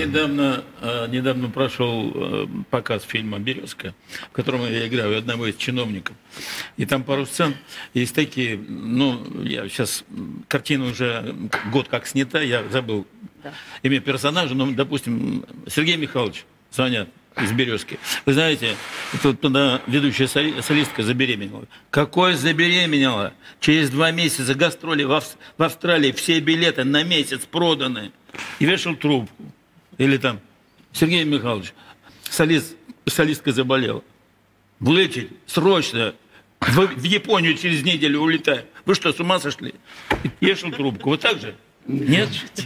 Недавно прошел показ фильма «Березка», в котором я играю одного из чиновников. И там пару сцен есть такие, я сейчас, картина уже год как снята, я забыл имя персонажа, но, допустим, Сергей Михайлович звонят из «Березки». Вы знаете, тут туда ведущая солистка забеременела. Какой забеременела? Через 2 месяца гастроли в Австралии, все билеты на месяц проданы. И вешал трубку. Или там: Сергей Михайлович, солистка заболела. Вылечить срочно. В Японию через неделю улетаю. Вы что, с ума сошли? Вешал трубку. Вот так же? Нет?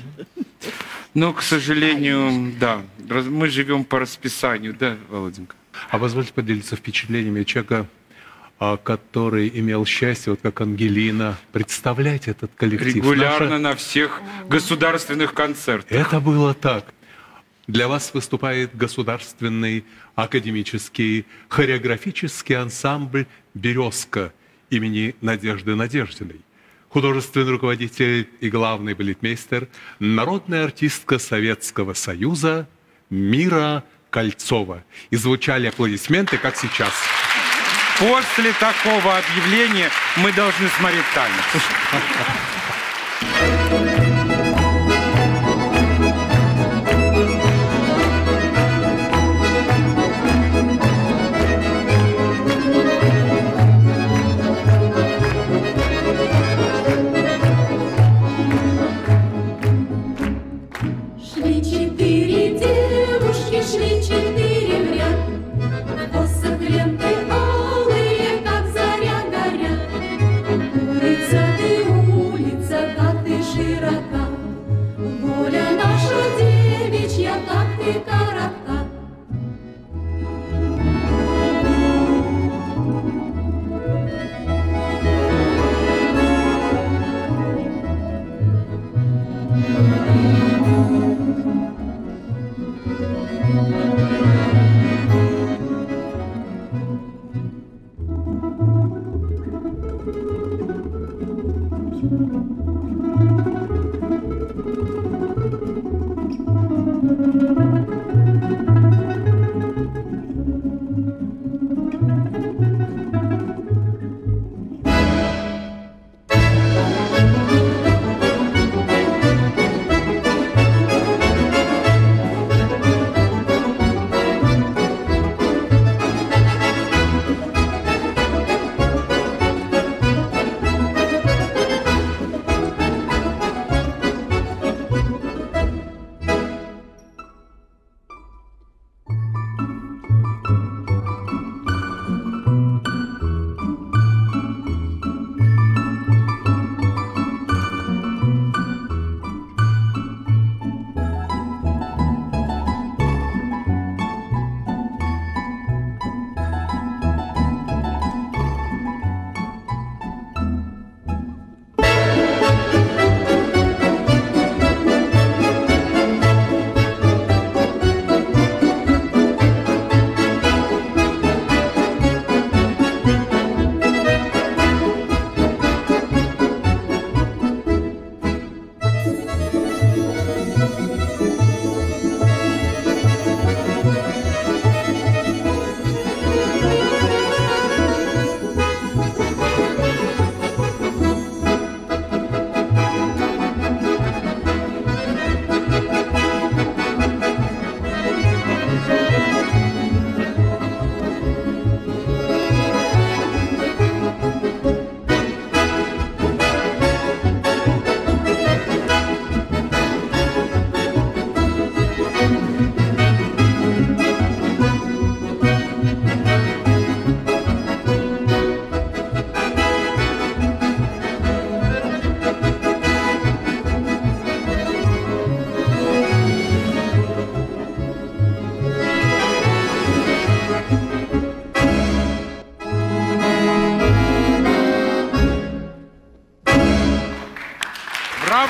Ну, к сожалению, да. Мы живем по расписанию, да, Володенька? А позвольте поделиться впечатлениями человека, который имел счастье, вот как Ангелина, представлять этот коллектив. Регулярно на всех государственных концертах. Это было так. Для вас выступает государственный академический хореографический ансамбль «Березка» имени Надежды Надеждиной. Художественный руководитель и главный балетмейстер, народная артистка Советского Союза Мира Кольцова. И звучали аплодисменты, как сейчас. После такого объявления мы должны смотреть танец. Улица ты, улица, как ты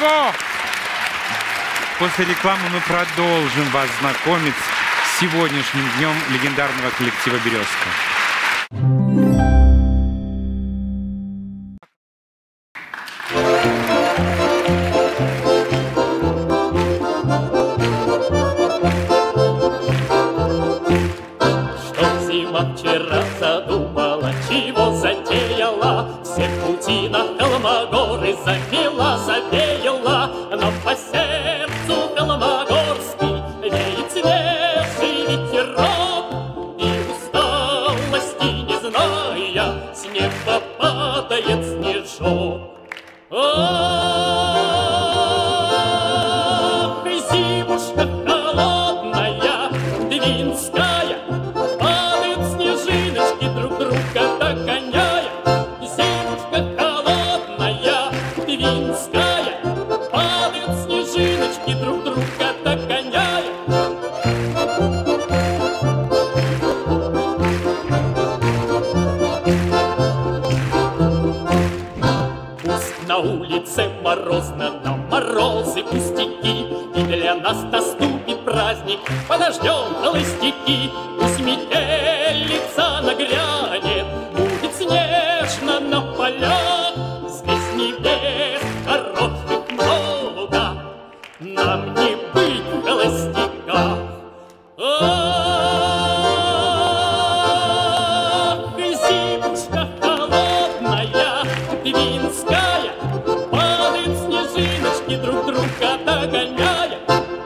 Браво! После рекламы мы продолжим вас знакомить с сегодняшним днем легендарного коллектива «Березка». Что зима вчера задумала, чего затеяла, все пути на Холмогоры замела, завеяла, но по сердцу Холмогорский веет свежий ветерок, и усталости не зная, с неба падает снежок. Ах, зимушка холодная, двинская, падают снежиночки друг друга догоняя. Зимушка холодная, двинская, падают снежиночки друг друга догоняя. Пусть на улице морозно, но морозы пустяки, и для нас наступит праздник, подождем холостяки. Пусть метелица нагрянет, будет снежно на полях, здесь невест хороших много, нам не быть в холостяках. Ах, зимушка холодная, двинская, падают снежиночки друг друга догоняя.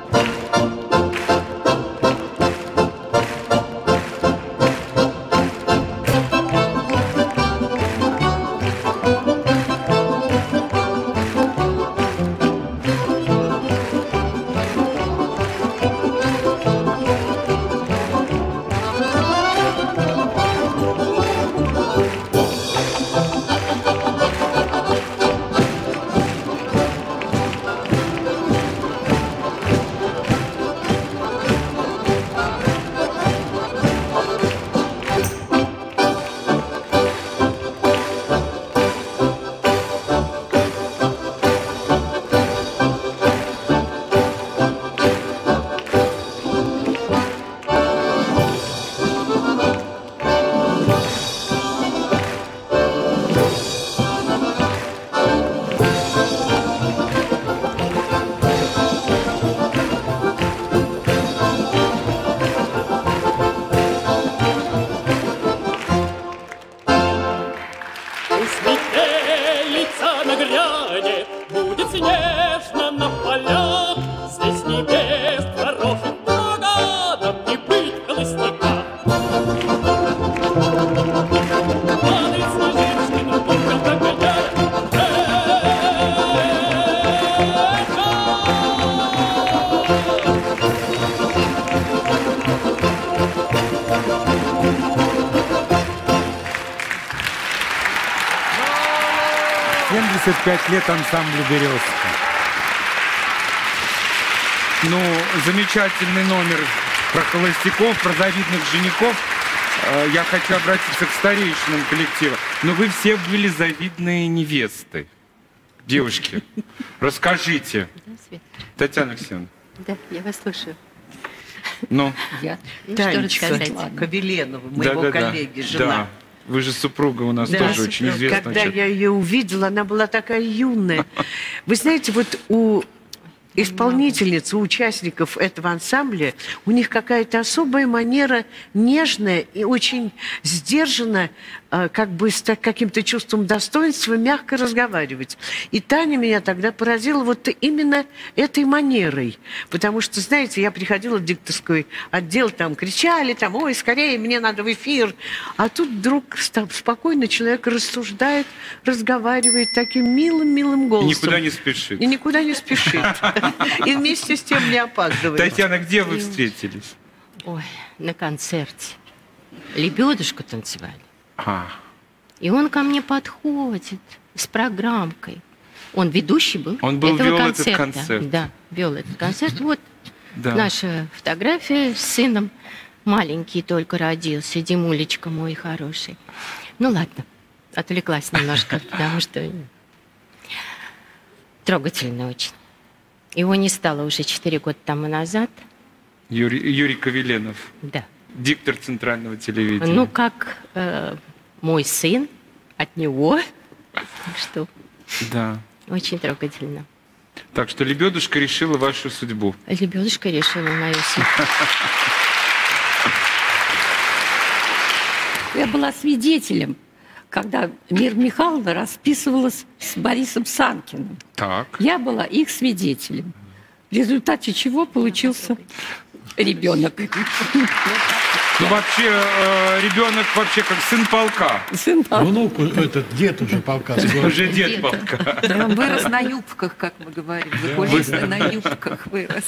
Пусть метелица нагрянет, будет снежно на полях, здесь невест хороших много, нам не быть в холостяках. Падает снежиночки друг друга догоняя. — 75 лет ансамблю «Березка». Ну, замечательный номер про холостяков, про завидных женихов. Я хочу обратиться к старейшинам коллектива. Но вы все были завидные невесты. Девушки, расскажите. Татьяна Алексеевна. Да, я вас слушаю. Ну, Танечка Кавеленова, моего коллеги, жена. Да. Вы же супруга у нас тоже очень известная. Когда я ее увидела, она была такая юная. Вы знаете, вот у исполнительниц, у участников этого ансамбля, у них какая-то особая манера, нежная и очень сдержанно, как бы с каким-то чувством достоинства, мягко разговаривать. И Таня меня тогда поразила вот именно этой манерой. Потому что, знаете, я приходила в дикторский отдел, там кричали, там, ой, скорее, мне надо в эфир. А тут вдруг спокойно человек рассуждает, разговаривает таким милым голосом. И никуда не спешит. И никуда не спешит. И вместе с тем не опаздывает. Татьяна, где вы встретились? Ой, на концерте. «Лебедушку» танцевали. А. И он ко мне подходит с программкой. Он ведущий был. Он был, этого вел концерта. этот концерт. Да, вел этот концерт. Вот да. наша фотография с сыном. Маленький только родился. Димулечка мой хороший. Ну ладно, отвлеклась немножко, потому что... Трогательный очень. Его не стало уже 4 года тому назад. Юрий Ковеленов. Да. Диктор центрального телевидения. Ну, как мой сын от него. Так что да. Очень трогательно. Так что лебедушка решила вашу судьбу. Лебедушка решила мою судьбу. Я была свидетелем, когда Мира Михайловна расписывалась с Борисом Санкиным. Так. Я была их свидетелем. В результате чего получился ребенок. Ну, вообще, ребенок вообще как сын полка. Сын полка. Внук, этот дед уже полка. Уже дед полка. Он вырос на юбках, как мы говорим. Закулисный на юбках вырос.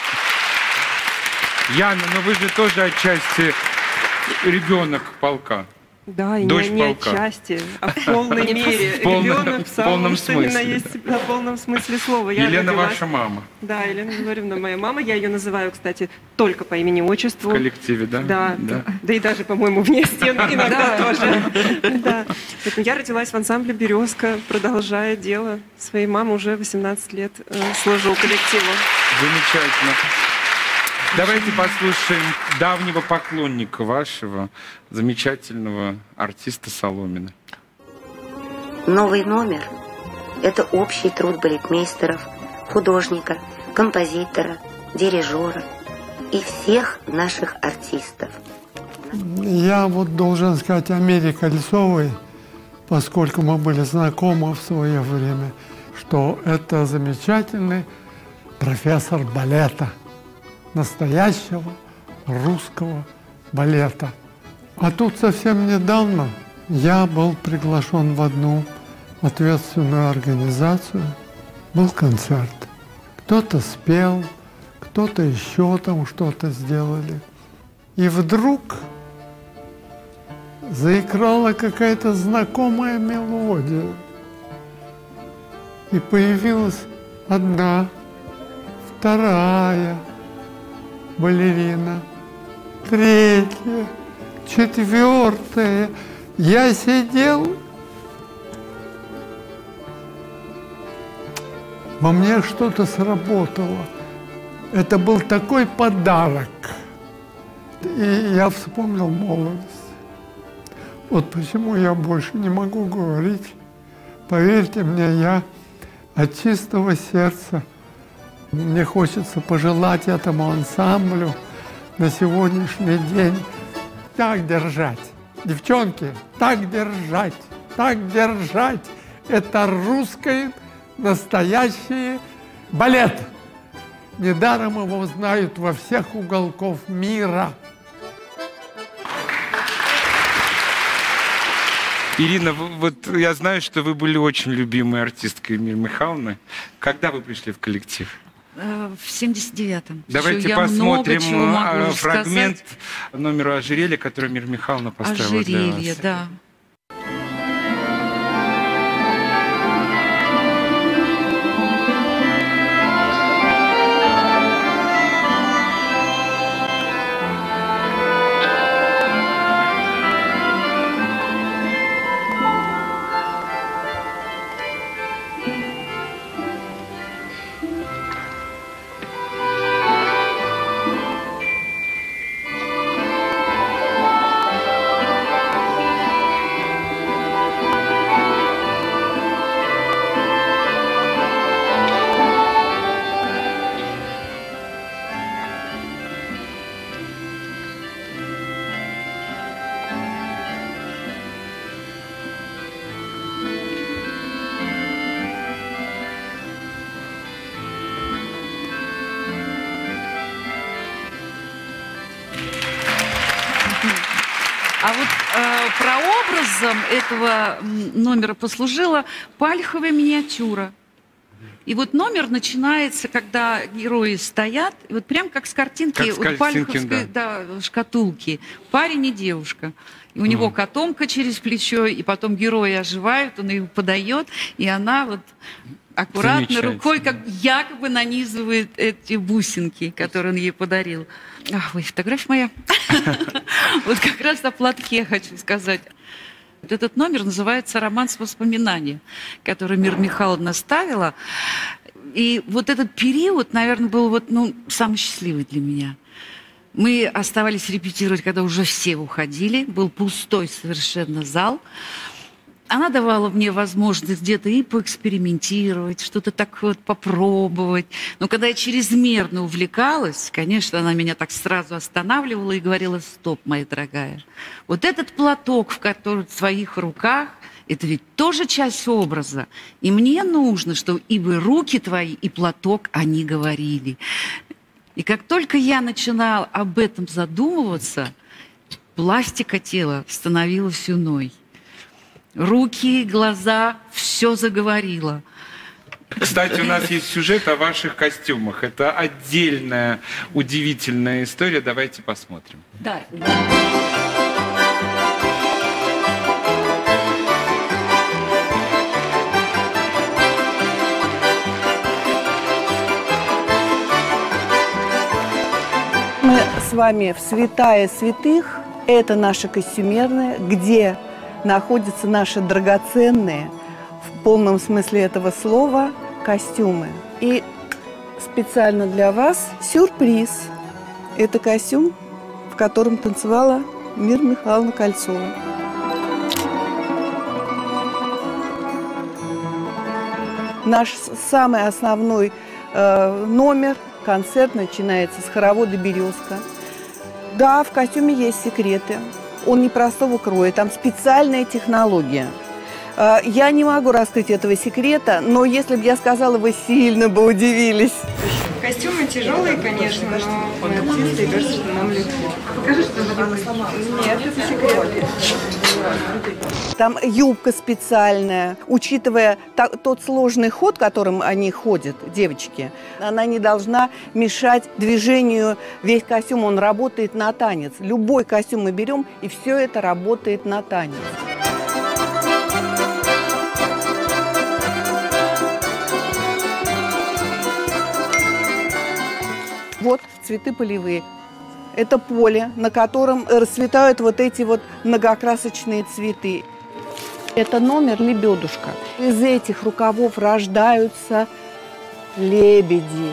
Яна, но вы же тоже отчасти ребенок полка. Да, и дочь не полка. отчасти, а в полной мере. Ребенок в полном смысле. В полном смысле слова. Елена ваша мама. Да, Елена Григорьевна моя мама. Я ее называю, кстати, только по имени-отчеству. В коллективе, да? Да и даже, по-моему, вне стен иногда тоже. Поэтому я родилась в ансамбле «Березка», продолжая дело своей мамы. Уже 18 лет служу коллективу. Замечательно. Давайте послушаем давнего поклонника вашего, замечательного артиста Соломина. Новый номер – это общий труд балетмейстеров, художника, композитора, дирижера и всех наших артистов. Я вот должен сказать Амире Кольцовой, поскольку мы были знакомы в свое время, что это замечательный профессор балета, настоящего русского балета. А тут совсем недавно я был приглашен в одну ответственную организацию. Был концерт. Кто-то спел, кто-то еще там что-то сделали. И вдруг заиграла какая-то знакомая мелодия. И появилась одна, вторая балерина, третья, четвертая. Я сидел, во мне что-то сработало. Это был такой подарок. И я вспомнил молодость. Вот почему я больше не могу говорить. Поверьте мне, я от чистого сердца. Мне хочется пожелать этому ансамблю на сегодняшний день так держать. Девчонки, так держать, так держать. Это русский настоящий балет. Недаром его знают во всех уголках мира. Ирина, вот я знаю, что вы были очень любимой артисткой Миры Михайловны. Когда вы пришли в коллектив? В 79-м. Давайте посмотрим фрагмент номера «Ожерелье», который Мира Михайловна поставила для вас. «Ожерелье», да. А вот прообразом этого номера послужила пальховая миниатюра. И вот номер начинается, когда герои стоят, и вот прям как с картинки, как вот пальховской шкатулки. Парень и девушка. И у него котомка через плечо, и потом герои оживают, он ее подает, и она вот аккуратно рукой как якобы нанизывает эти бусинки, которые он ей подарил. Ой, фотография моя. Вот как раз о платке хочу сказать. Этот номер называется «Романс воспоминаний», который Мира Михайловна ставила. И вот этот период, наверное, был самый счастливый для меня. Мы оставались репетировать, когда уже все уходили. Был пустой совершенно зал. Она давала мне возможность где-то и поэкспериментировать, что-то так вот попробовать. Но когда я чрезмерно увлекалась, конечно, она меня так сразу останавливала и говорила: стоп, моя дорогая, вот этот платок, в котором в твоих руках, это ведь тоже часть образа. И мне нужно, чтобы и руки твои, и платок, они говорили. И как только я начинала об этом задумываться, пластика тела становилась иной. Руки, глаза, все заговорило. Кстати, у нас есть сюжет о ваших костюмах. Это отдельная удивительная история. Давайте посмотрим. Да. Мы с вами в святая святых. Это наша костюмерная, где находятся наши драгоценные, в полном смысле этого слова, костюмы. И специально для вас сюрприз. Это костюм, в котором танцевала Мира Михайловна Кольцова. Наш самый основной номер, концерт, начинается с хоровода «Березка». Да, в костюме есть секреты. Он непростого кроя, там специальная технология. Я не могу раскрыть этого секрета, но если бы я сказала, вы сильно бы удивились. Костюмы тяжелые, конечно, но мы артисты, и кажется, что нам легко. Покажи, что она сломала. Нет, это секрет. Там юбка специальная, учитывая тот сложный ход, которым они ходят, девочки, она не должна мешать движению. Весь костюм, он работает на танец. Любой костюм мы берем, и все это работает на танец. Вот цветы полевые. Это поле, на котором расцветают вот эти вот многокрасочные цветы. Это номер «Лебедушка». Из этих рукавов рождаются лебеди.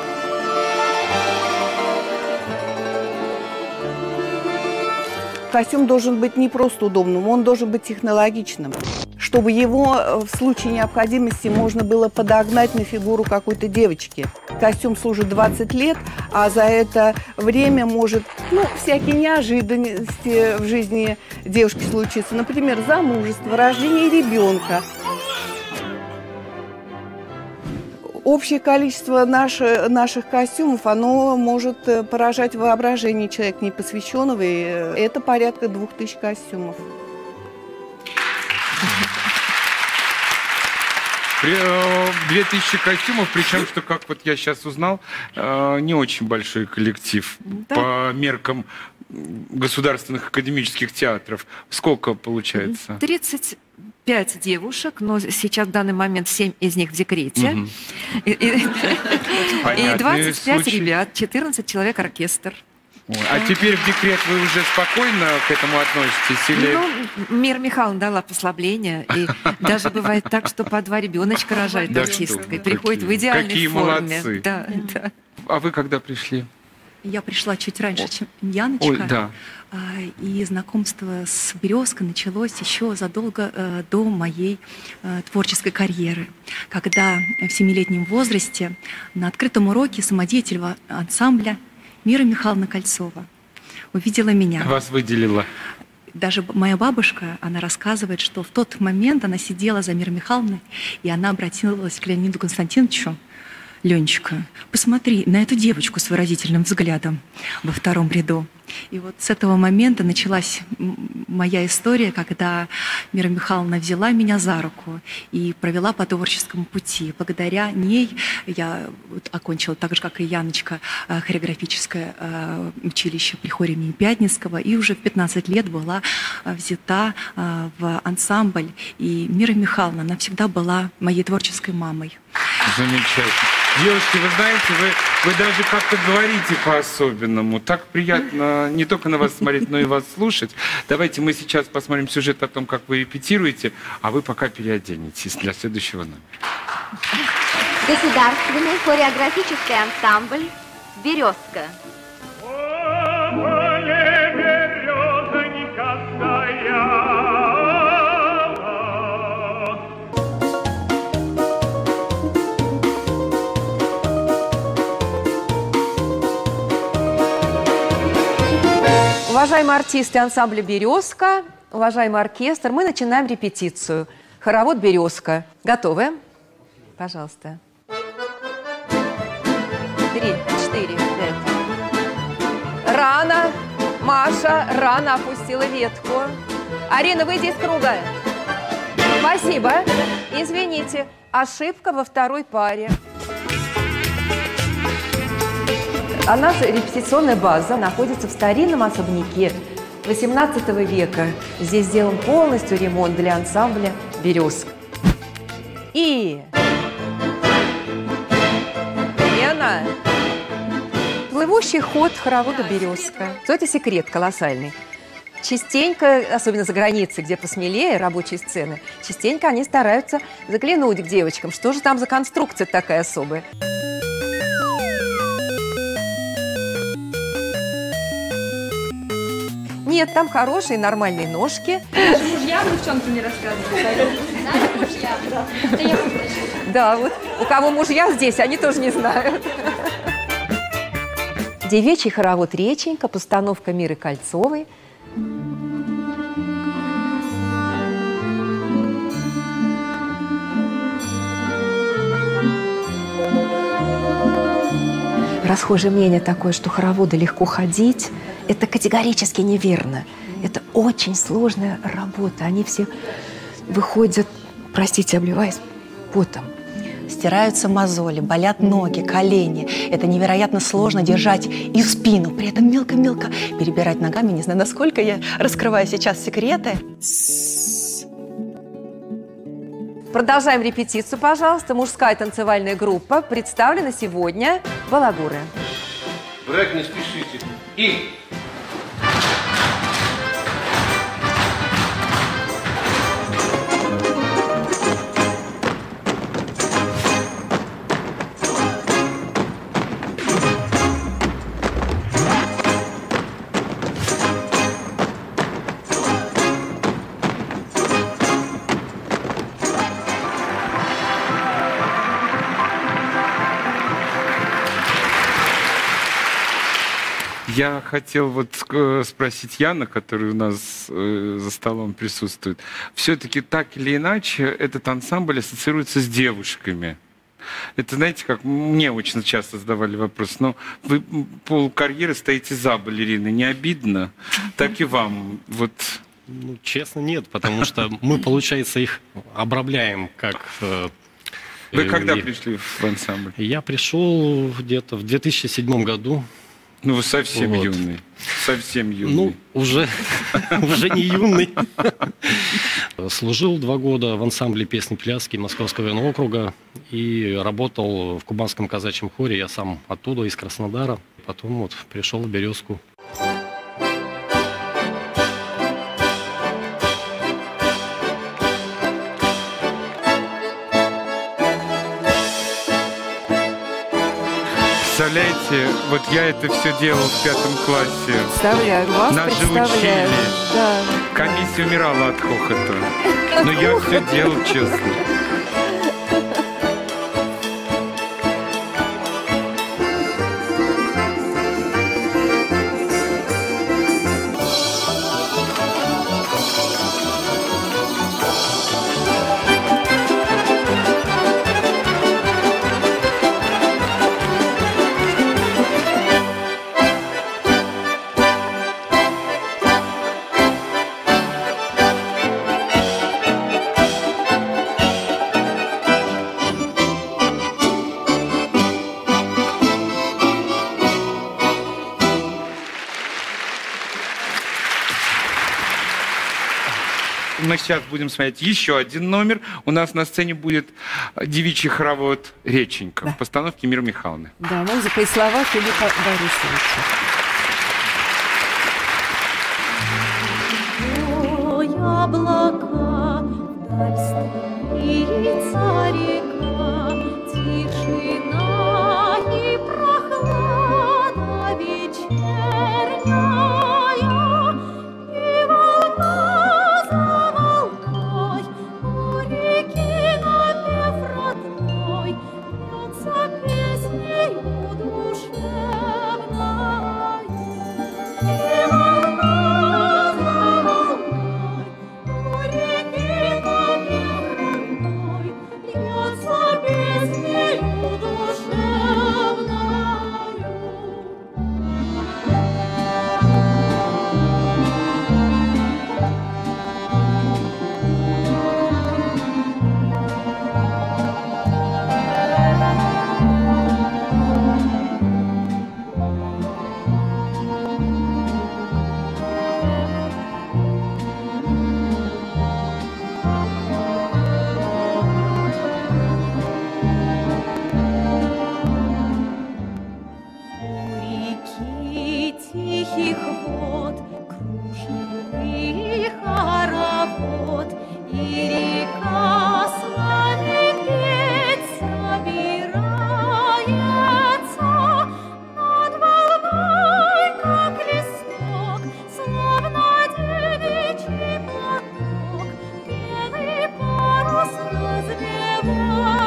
Костюм должен быть не просто удобным, он должен быть технологичным, чтобы его в случае необходимости можно было подогнать на фигуру какой-то девочки. Костюм служит 20 лет, а за это время может, всякие неожиданности в жизни девушки случиться. Например, замужество, рождение ребенка. Общее количество наших костюмов, оно может поражать воображение человека непосвященного. И это порядка 2000 костюмов. 2000 костюмов, причем, что, как вот я сейчас узнал, не очень большой коллектив по меркам государственных академических театров. Сколько получается? 35 девушек, но сейчас в данный момент 7 из них в декрете. И 25 ребят, 14 человек оркестр. А теперь в декрет вы уже спокойно к этому относитесь? Или... Мира Михайловна дала послабление, и даже бывает так, что по 2 ребеночка рожает артисткой, приходит в идеальной форме. Молодцы. Да. А вы когда пришли? Я пришла чуть раньше, чем Яночка. Ой, да. И знакомство с «Березкой» началось еще задолго до моей творческой карьеры, когда в 7-летнем возрасте на открытом уроке самодеятельного ансамбля Мира Михайловна Кольцова увидела меня. Вас выделила. Даже моя бабушка, она рассказывает, что в тот момент она сидела за Мирой Михайловной, и она обратилась к Леониду Константиновичу: Ленечка, посмотри на эту девочку с выразительным взглядом во 2-м ряду. И вот с этого момента началась моя история, когда Мира Михайловна взяла меня за руку и провела по творческому пути. Благодаря ней я окончила, так же, как и Яночка, хореографическое училище при хоре имени Пятницкого, и уже в 15 лет была взята в ансамбль. И Мира Михайловна, она всегда была моей творческой мамой. Замечательно. Девушки, вы знаете, вы даже как-то говорите по-особенному. Так приятно не только на вас смотреть, но и вас слушать. Давайте мы сейчас посмотрим сюжет о том, как вы репетируете, а вы пока переоденетесь для следующего номера. Государственный хореографический ансамбль «Березка». Уважаемые артисты ансамбля «Березка», уважаемый оркестр, мы начинаем репетицию. Хоровод «Березка». Готовы? Пожалуйста. 3, 4, 5. Рано, Маша, рано опустила ветку. Арина, выйди из круга. Спасибо. Извините, ошибка во второй паре. А наша репетиционная база находится в старинном особняке XVIII века. Здесь сделан полностью ремонт для ансамбля «Березка». И... Лена! Плывущий ход хоровода «Березка». Что это секрет колоссальный? Частенько, особенно за границей, где посмелее рабочие сцены, частенько они стараются заглянуть к девочкам. Что же там за конструкция такая особая? Нет, там хорошие, нормальные ножки. Мужьям девчонки не рассказывают. Да, мужья. Да, я да, вот у кого мужья здесь, они тоже не знают. Девичий хоровод «Реченька», постановка Миры Кольцовой. Расхожее мнение такое, что хороводы легко ходить, это категорически неверно. Это очень сложная работа. Они все выходят, простите, обливаясь потом. Стираются мозоли, болят ноги, колени. Это невероятно сложно держать и спину. При этом мелко-мелко перебирать ногами. Не знаю, насколько я раскрываю сейчас секреты. Продолжаем репетицию, пожалуйста. Мужская танцевальная группа представлена сегодня «Балагуры». Брать не спешите. И... Я хотел вот спросить Яна, который у нас за столом присутствует. Все-таки так или иначе этот ансамбль ассоциируется с девушками. Это, знаете, как мне очень часто задавали вопрос, но вы полкарьеры стоите за балериной, не обидно? Так и вам. Вот. Ну, честно, нет, потому что мы, получается, их обрабляем как... Вы когда пришли в ансамбль? Я пришел где-то в 2007 году. Ну, вы совсем юный. Совсем юный. Ну, уже не юный. Служил 2 года в ансамбле песни-пляски Московского военного округа и работал в кубанском казачьем хоре. Я сам оттуда, из Краснодара. Потом вот пришел в «Березку». Представляете, вот я это все делал в 5 классе. Представляю, вас Нас же представляю. учили. Да. Комиссия умирала от хохота. Но я все делал честно. Мы сейчас будем смотреть еще один номер. У нас на сцене будет девичий хоровод «Реченька» в постановке Миры Михайловны. Да, музыка и слова Филиппа Борисовича. Облака, вдаль стремится река, тишина и прохлада вечерняя, и волна за волной у реки напев родной льется песнею душевною. И волна за волной у реки напев родной льется песнею душевною. Реки тихих вод кружевный хоровод, и река с нами петь собирается. Над волной, как листок, словно девичий платок, белый парус развевается.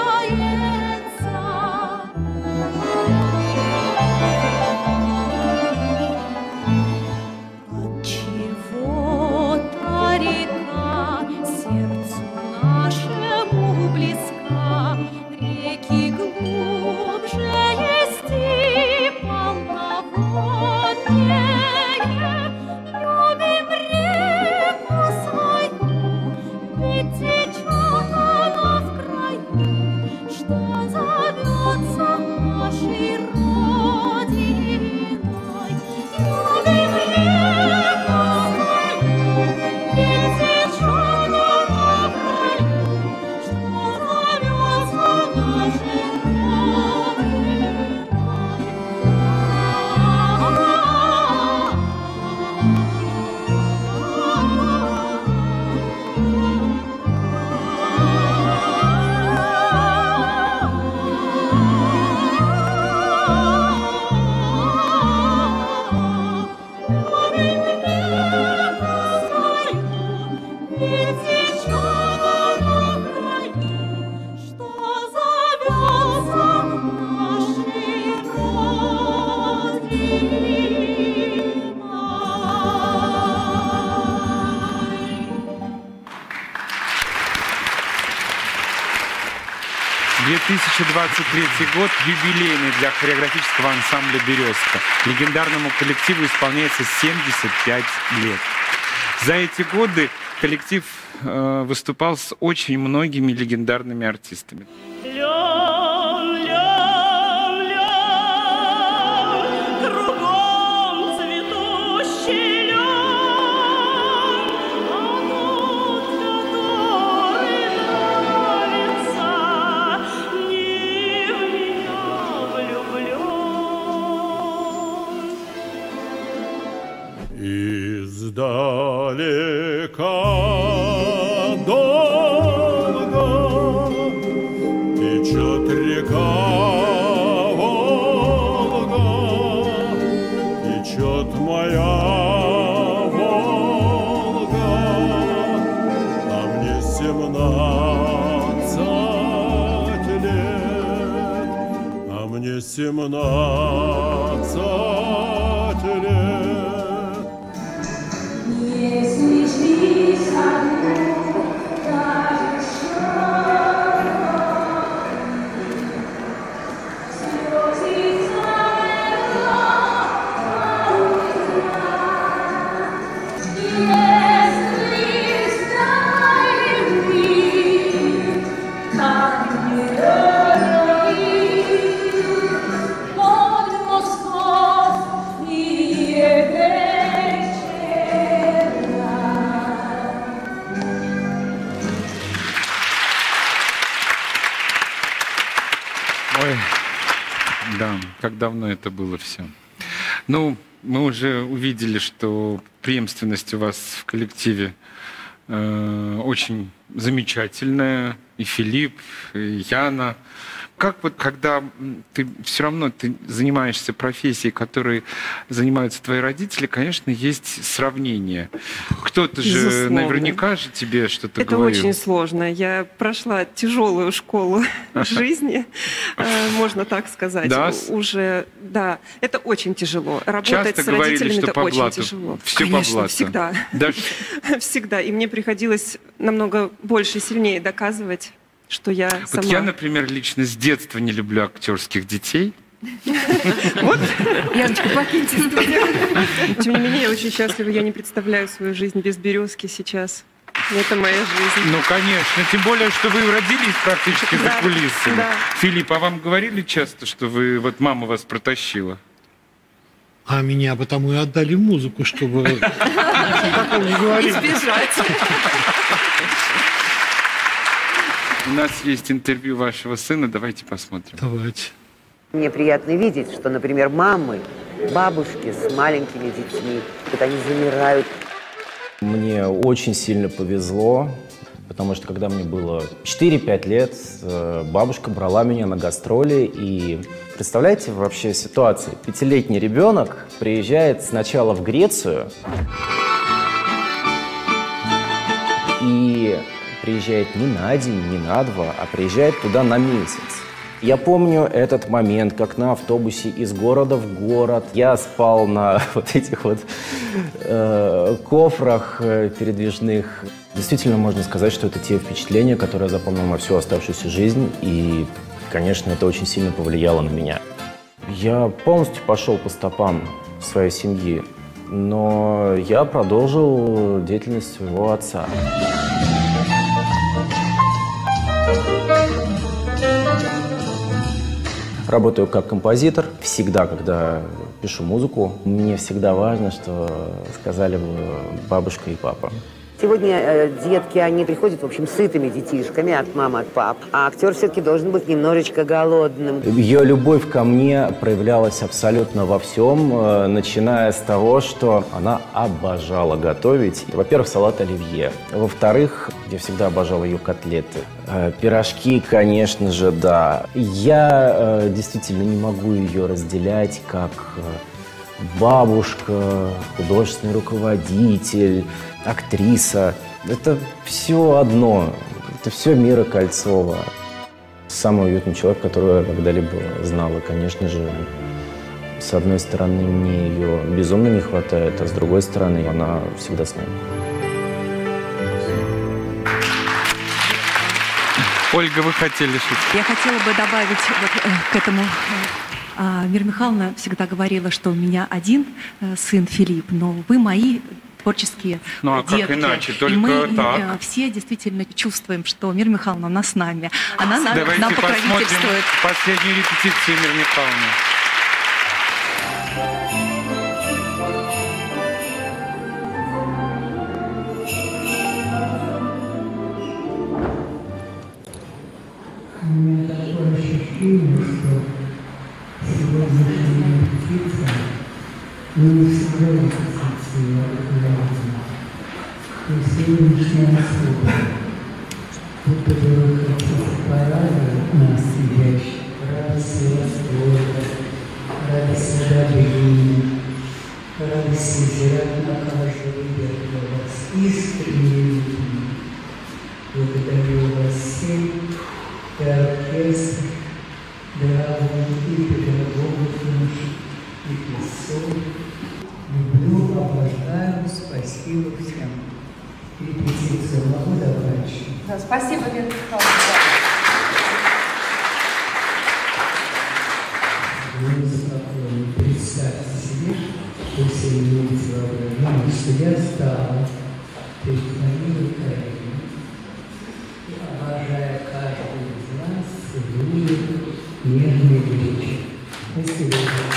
Отчего-то река сердцу нашему близка, реки глубже есть и полноводнее. Любим реку свою, ведь течет она в краю, что зовется нашей родиной. Любим реку свою, ведь течет она в краю, что зовется нашей — 2023 год юбилейный для хореографического ансамбля «Березка». Легендарному коллективу исполняется 75 лет. За эти годы коллектив выступал с очень многими легендарными артистами. Кругом цветущий лен, а тот, который нравится, не в меня влюблен. Издалека долго течет река Волга, течет моя Волга, а мне 17 лет, а мне 17 лет. Если жизнь одну даришь слезы если знаешь, как не под Москвой и вечера. Да, как давно это было все. Ну, мы уже увидели, что преемственность у вас в коллективе очень замечательная. И Филипп, и Яна. Как вот, когда ты все равно ты занимаешься профессией, которой занимаются твои родители, конечно, есть сравнение. Кто-то же Безусловно. Наверняка же тебе что-то Это говорил. очень сложно. Я прошла тяжелую школу жизни, можно так сказать. Да? Уже, да, это очень тяжело. Работать Часто с говорили, родителями что это по очень блату. тяжело. Все по Конечно, блату. всегда. Даже... Всегда. И мне приходилось намного больше и сильнее доказывать, что я сама... Вот я, например, лично с детства не люблю актерских детей. Яночка, покиньте студию. Тем не менее, я очень счастлива. Я не представляю свою жизнь без «Березки» сейчас. Это моя жизнь. Ну, конечно. Тем более, что вы родились практически за кулисами. Да. Филипп, а вам говорили часто, что вы, вот мама вас протащила? А меня потому и отдали в музыку, чтобы такого не говорили. Избежать. У нас есть интервью вашего сына, давайте посмотрим. Давайте. Мне приятно видеть, что, например, мамы, бабушки с маленькими детьми, вот они замирают. Мне очень сильно повезло, потому что когда мне было 4-5 лет, бабушка брала меня на гастроли. И представляете вообще ситуацию? 5-летний ребенок приезжает сначала в Грецию и приезжает не на день, не на два, а приезжает туда на месяц. Я помню этот момент, как на автобусе из города в город. Я спал на вот этих вот кофрах передвижных. Действительно, можно сказать, что это те впечатления, которые я запомнил на всю оставшуюся жизнь. И, конечно, это очень сильно повлияло на меня. Я полностью пошел по стопам своей семьи, но я продолжил деятельность своего отца. Работаю как композитор. Всегда, когда пишу музыку, мне всегда важно, что сказали бы бабушка и папа. Сегодня детки, они приходят, в общем, сытыми детишками от мам, от пап. А актер все-таки должен быть немножечко голодным. Ее любовь ко мне проявлялась абсолютно во всем, начиная с того, что она обожала готовить. Во-первых, салат оливье. Во-вторых, я всегда обожал ее котлеты. Пирожки, конечно же, да. Я действительно не могу ее разделять как бабушка, художественный руководитель, актриса. Это все одно. Это все Мира Кольцова. Самый уютный человек, которого я когда-либо знал. И, конечно же, с одной стороны, мне ее безумно не хватает, а с другой стороны, она всегда с нами. Ольга, вы хотели шутить? Я хотела бы добавить вот к этому. Мира Михайловна всегда говорила, что у меня один сын Филипп, но вы мои творческие Ну а детки. как иначе? И Только мы так. все действительно чувствуем, что Мира Михайловна, она с нами. Она Давайте нам посмотрим покровительствует. последнюю репетицию Миры Михайловны. У меня такое ощущение, что сегодняшняя репетиция не всегда репетиция реализма. И сегодняшняя особа, будто бы вы хотите порадовать нас, сидящих, радости восторга, радости добрения, радости взирать на каждого ребенка вас искренне любви. Благодарю вас всех, и оркестр, дорогие и педагогов наших, и певцов. Люблю, обожаю, спасибо всем. Репетицию могу заканчивать? Да, спасибо, Мира Михайловна. Вы спокойно представьте себе, если вы имеете воображение, что я стала перед моей Украиной, обожая каждого из нас, целую нежные речи. Спасибо.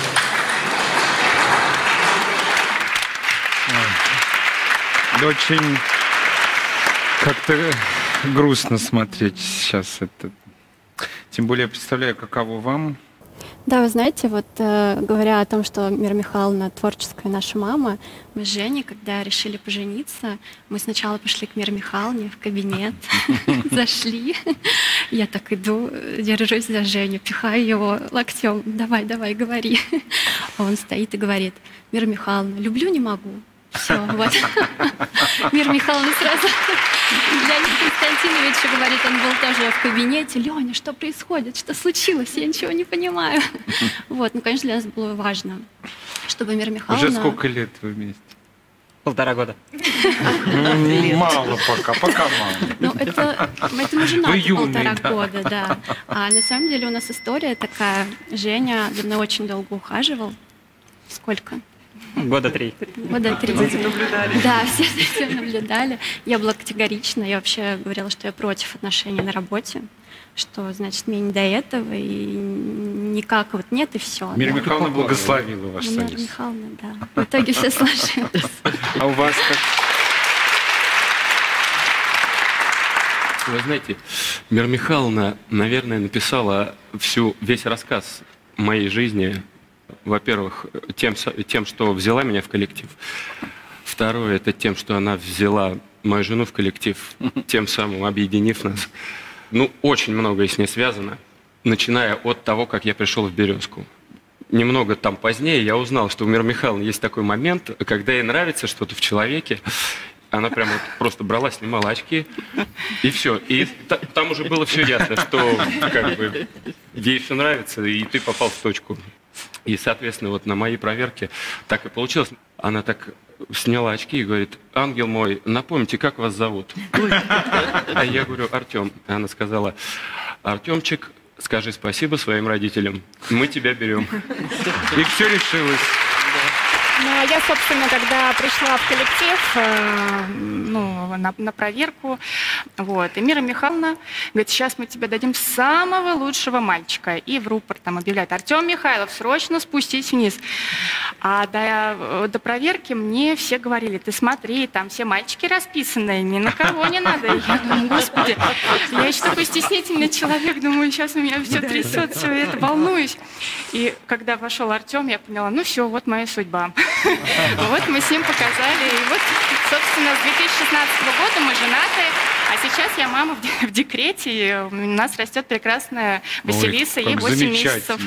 Очень как-то грустно смотреть сейчас это. Тем более я представляю, каково вам. Да, вы знаете, вот говоря о том, что Мира Михайловна творческая наша мама, мы с Женей, когда решили пожениться, мы сначала пошли к Мире Михайловне в кабинет, зашли. Я так иду, держусь за Женю, пихаю его локтем. Давай, давай, говори. А он стоит и говорит: Мира Михайловна, люблю, не могу. Все, вот. Мира Михайловна сразу Леонид Константинович говорит, он был тоже в кабинете. Леня, что происходит? Что случилось? Я ничего не понимаю. Вот, ну, конечно, для нас было важно, чтобы Мира Михайловна... Уже сколько лет вы вместе? 1,5 года. Мало пока мало. Ну, это мы женаты 1,5 года, да. А на самом деле у нас история такая. Женя за мной очень долго ухаживал. Сколько? 3 года. 3 За этим наблюдали. Да, все за этим наблюдали. Я была категорична. Я вообще говорила, что я против отношений на работе. Что, значит, мне не до этого. И никак вот нет, и все. Мира Михайловна благословила ваш союз. Мира Михайловна, да. В итоге все сложилось. А у вас как? Вы знаете, Мира Михайловна, наверное, написала весь рассказ моей жизни. Во-первых, тем, что взяла меня в коллектив. Второе, это тем, что она взяла мою жену в коллектив, тем самым объединив нас. Ну, очень многое с ней связано, начиная от того, как я пришел в «Березку». Немного там позднее я узнал, что у Миры Михайловны есть такой момент, когда ей нравится что-то в человеке, она прямо вот просто брала, снимала очки, и все. И там уже было все ясно, что как бы ей все нравится, и ты попал в точку. И, соответственно, вот на моей проверке так и получилось. Она так сняла очки и говорит: ангел мой, напомните, как вас зовут? А я говорю: Артем. Она сказала: Артемчик, скажи спасибо своим родителям, мы тебя берем. И все решилось. Ну, я, собственно, когда пришла в коллектив, на проверку, вот, и Мира Михайловна говорит: сейчас мы тебе дадим самого лучшего мальчика. И в рупор там объявляет: Артем Михайлов, срочно спустись вниз. А до проверки мне все говорили: ты смотри, там все мальчики расписанные, ни на кого не надо. И я думаю: господи, я еще такой стеснительный человек, думаю, сейчас у меня все трясет, все это, волнуюсь. И когда вошел Артем, я поняла: ну все, вот моя судьба. Вот мы с ним показали. И вот, собственно, с 2016 года мы женаты. А сейчас я мама в декрете. И у нас растет прекрасная Василиса. Ей 8 месяцев.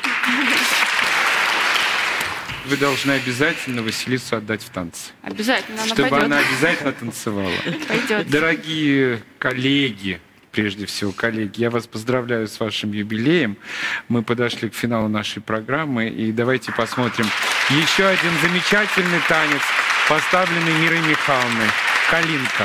Вы должны обязательно Василису отдать в танцы. Обязательно, она чтобы пойдет. Она обязательно танцевала. Пойдет. Дорогие коллеги, прежде всего, коллеги, я вас поздравляю с вашим юбилеем. Мы подошли к финалу нашей программы, и давайте посмотрим еще один замечательный танец, поставленный Мирой Михайловной. «Калинка».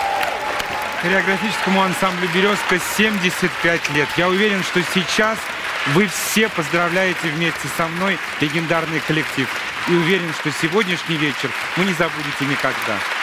Хореографическому ансамблю «Березка» 75 лет. Я уверен, что сейчас Вы все поздравляете вместе со мной легендарный коллектив. И уверен, что сегодняшний вечер вы не забудете никогда.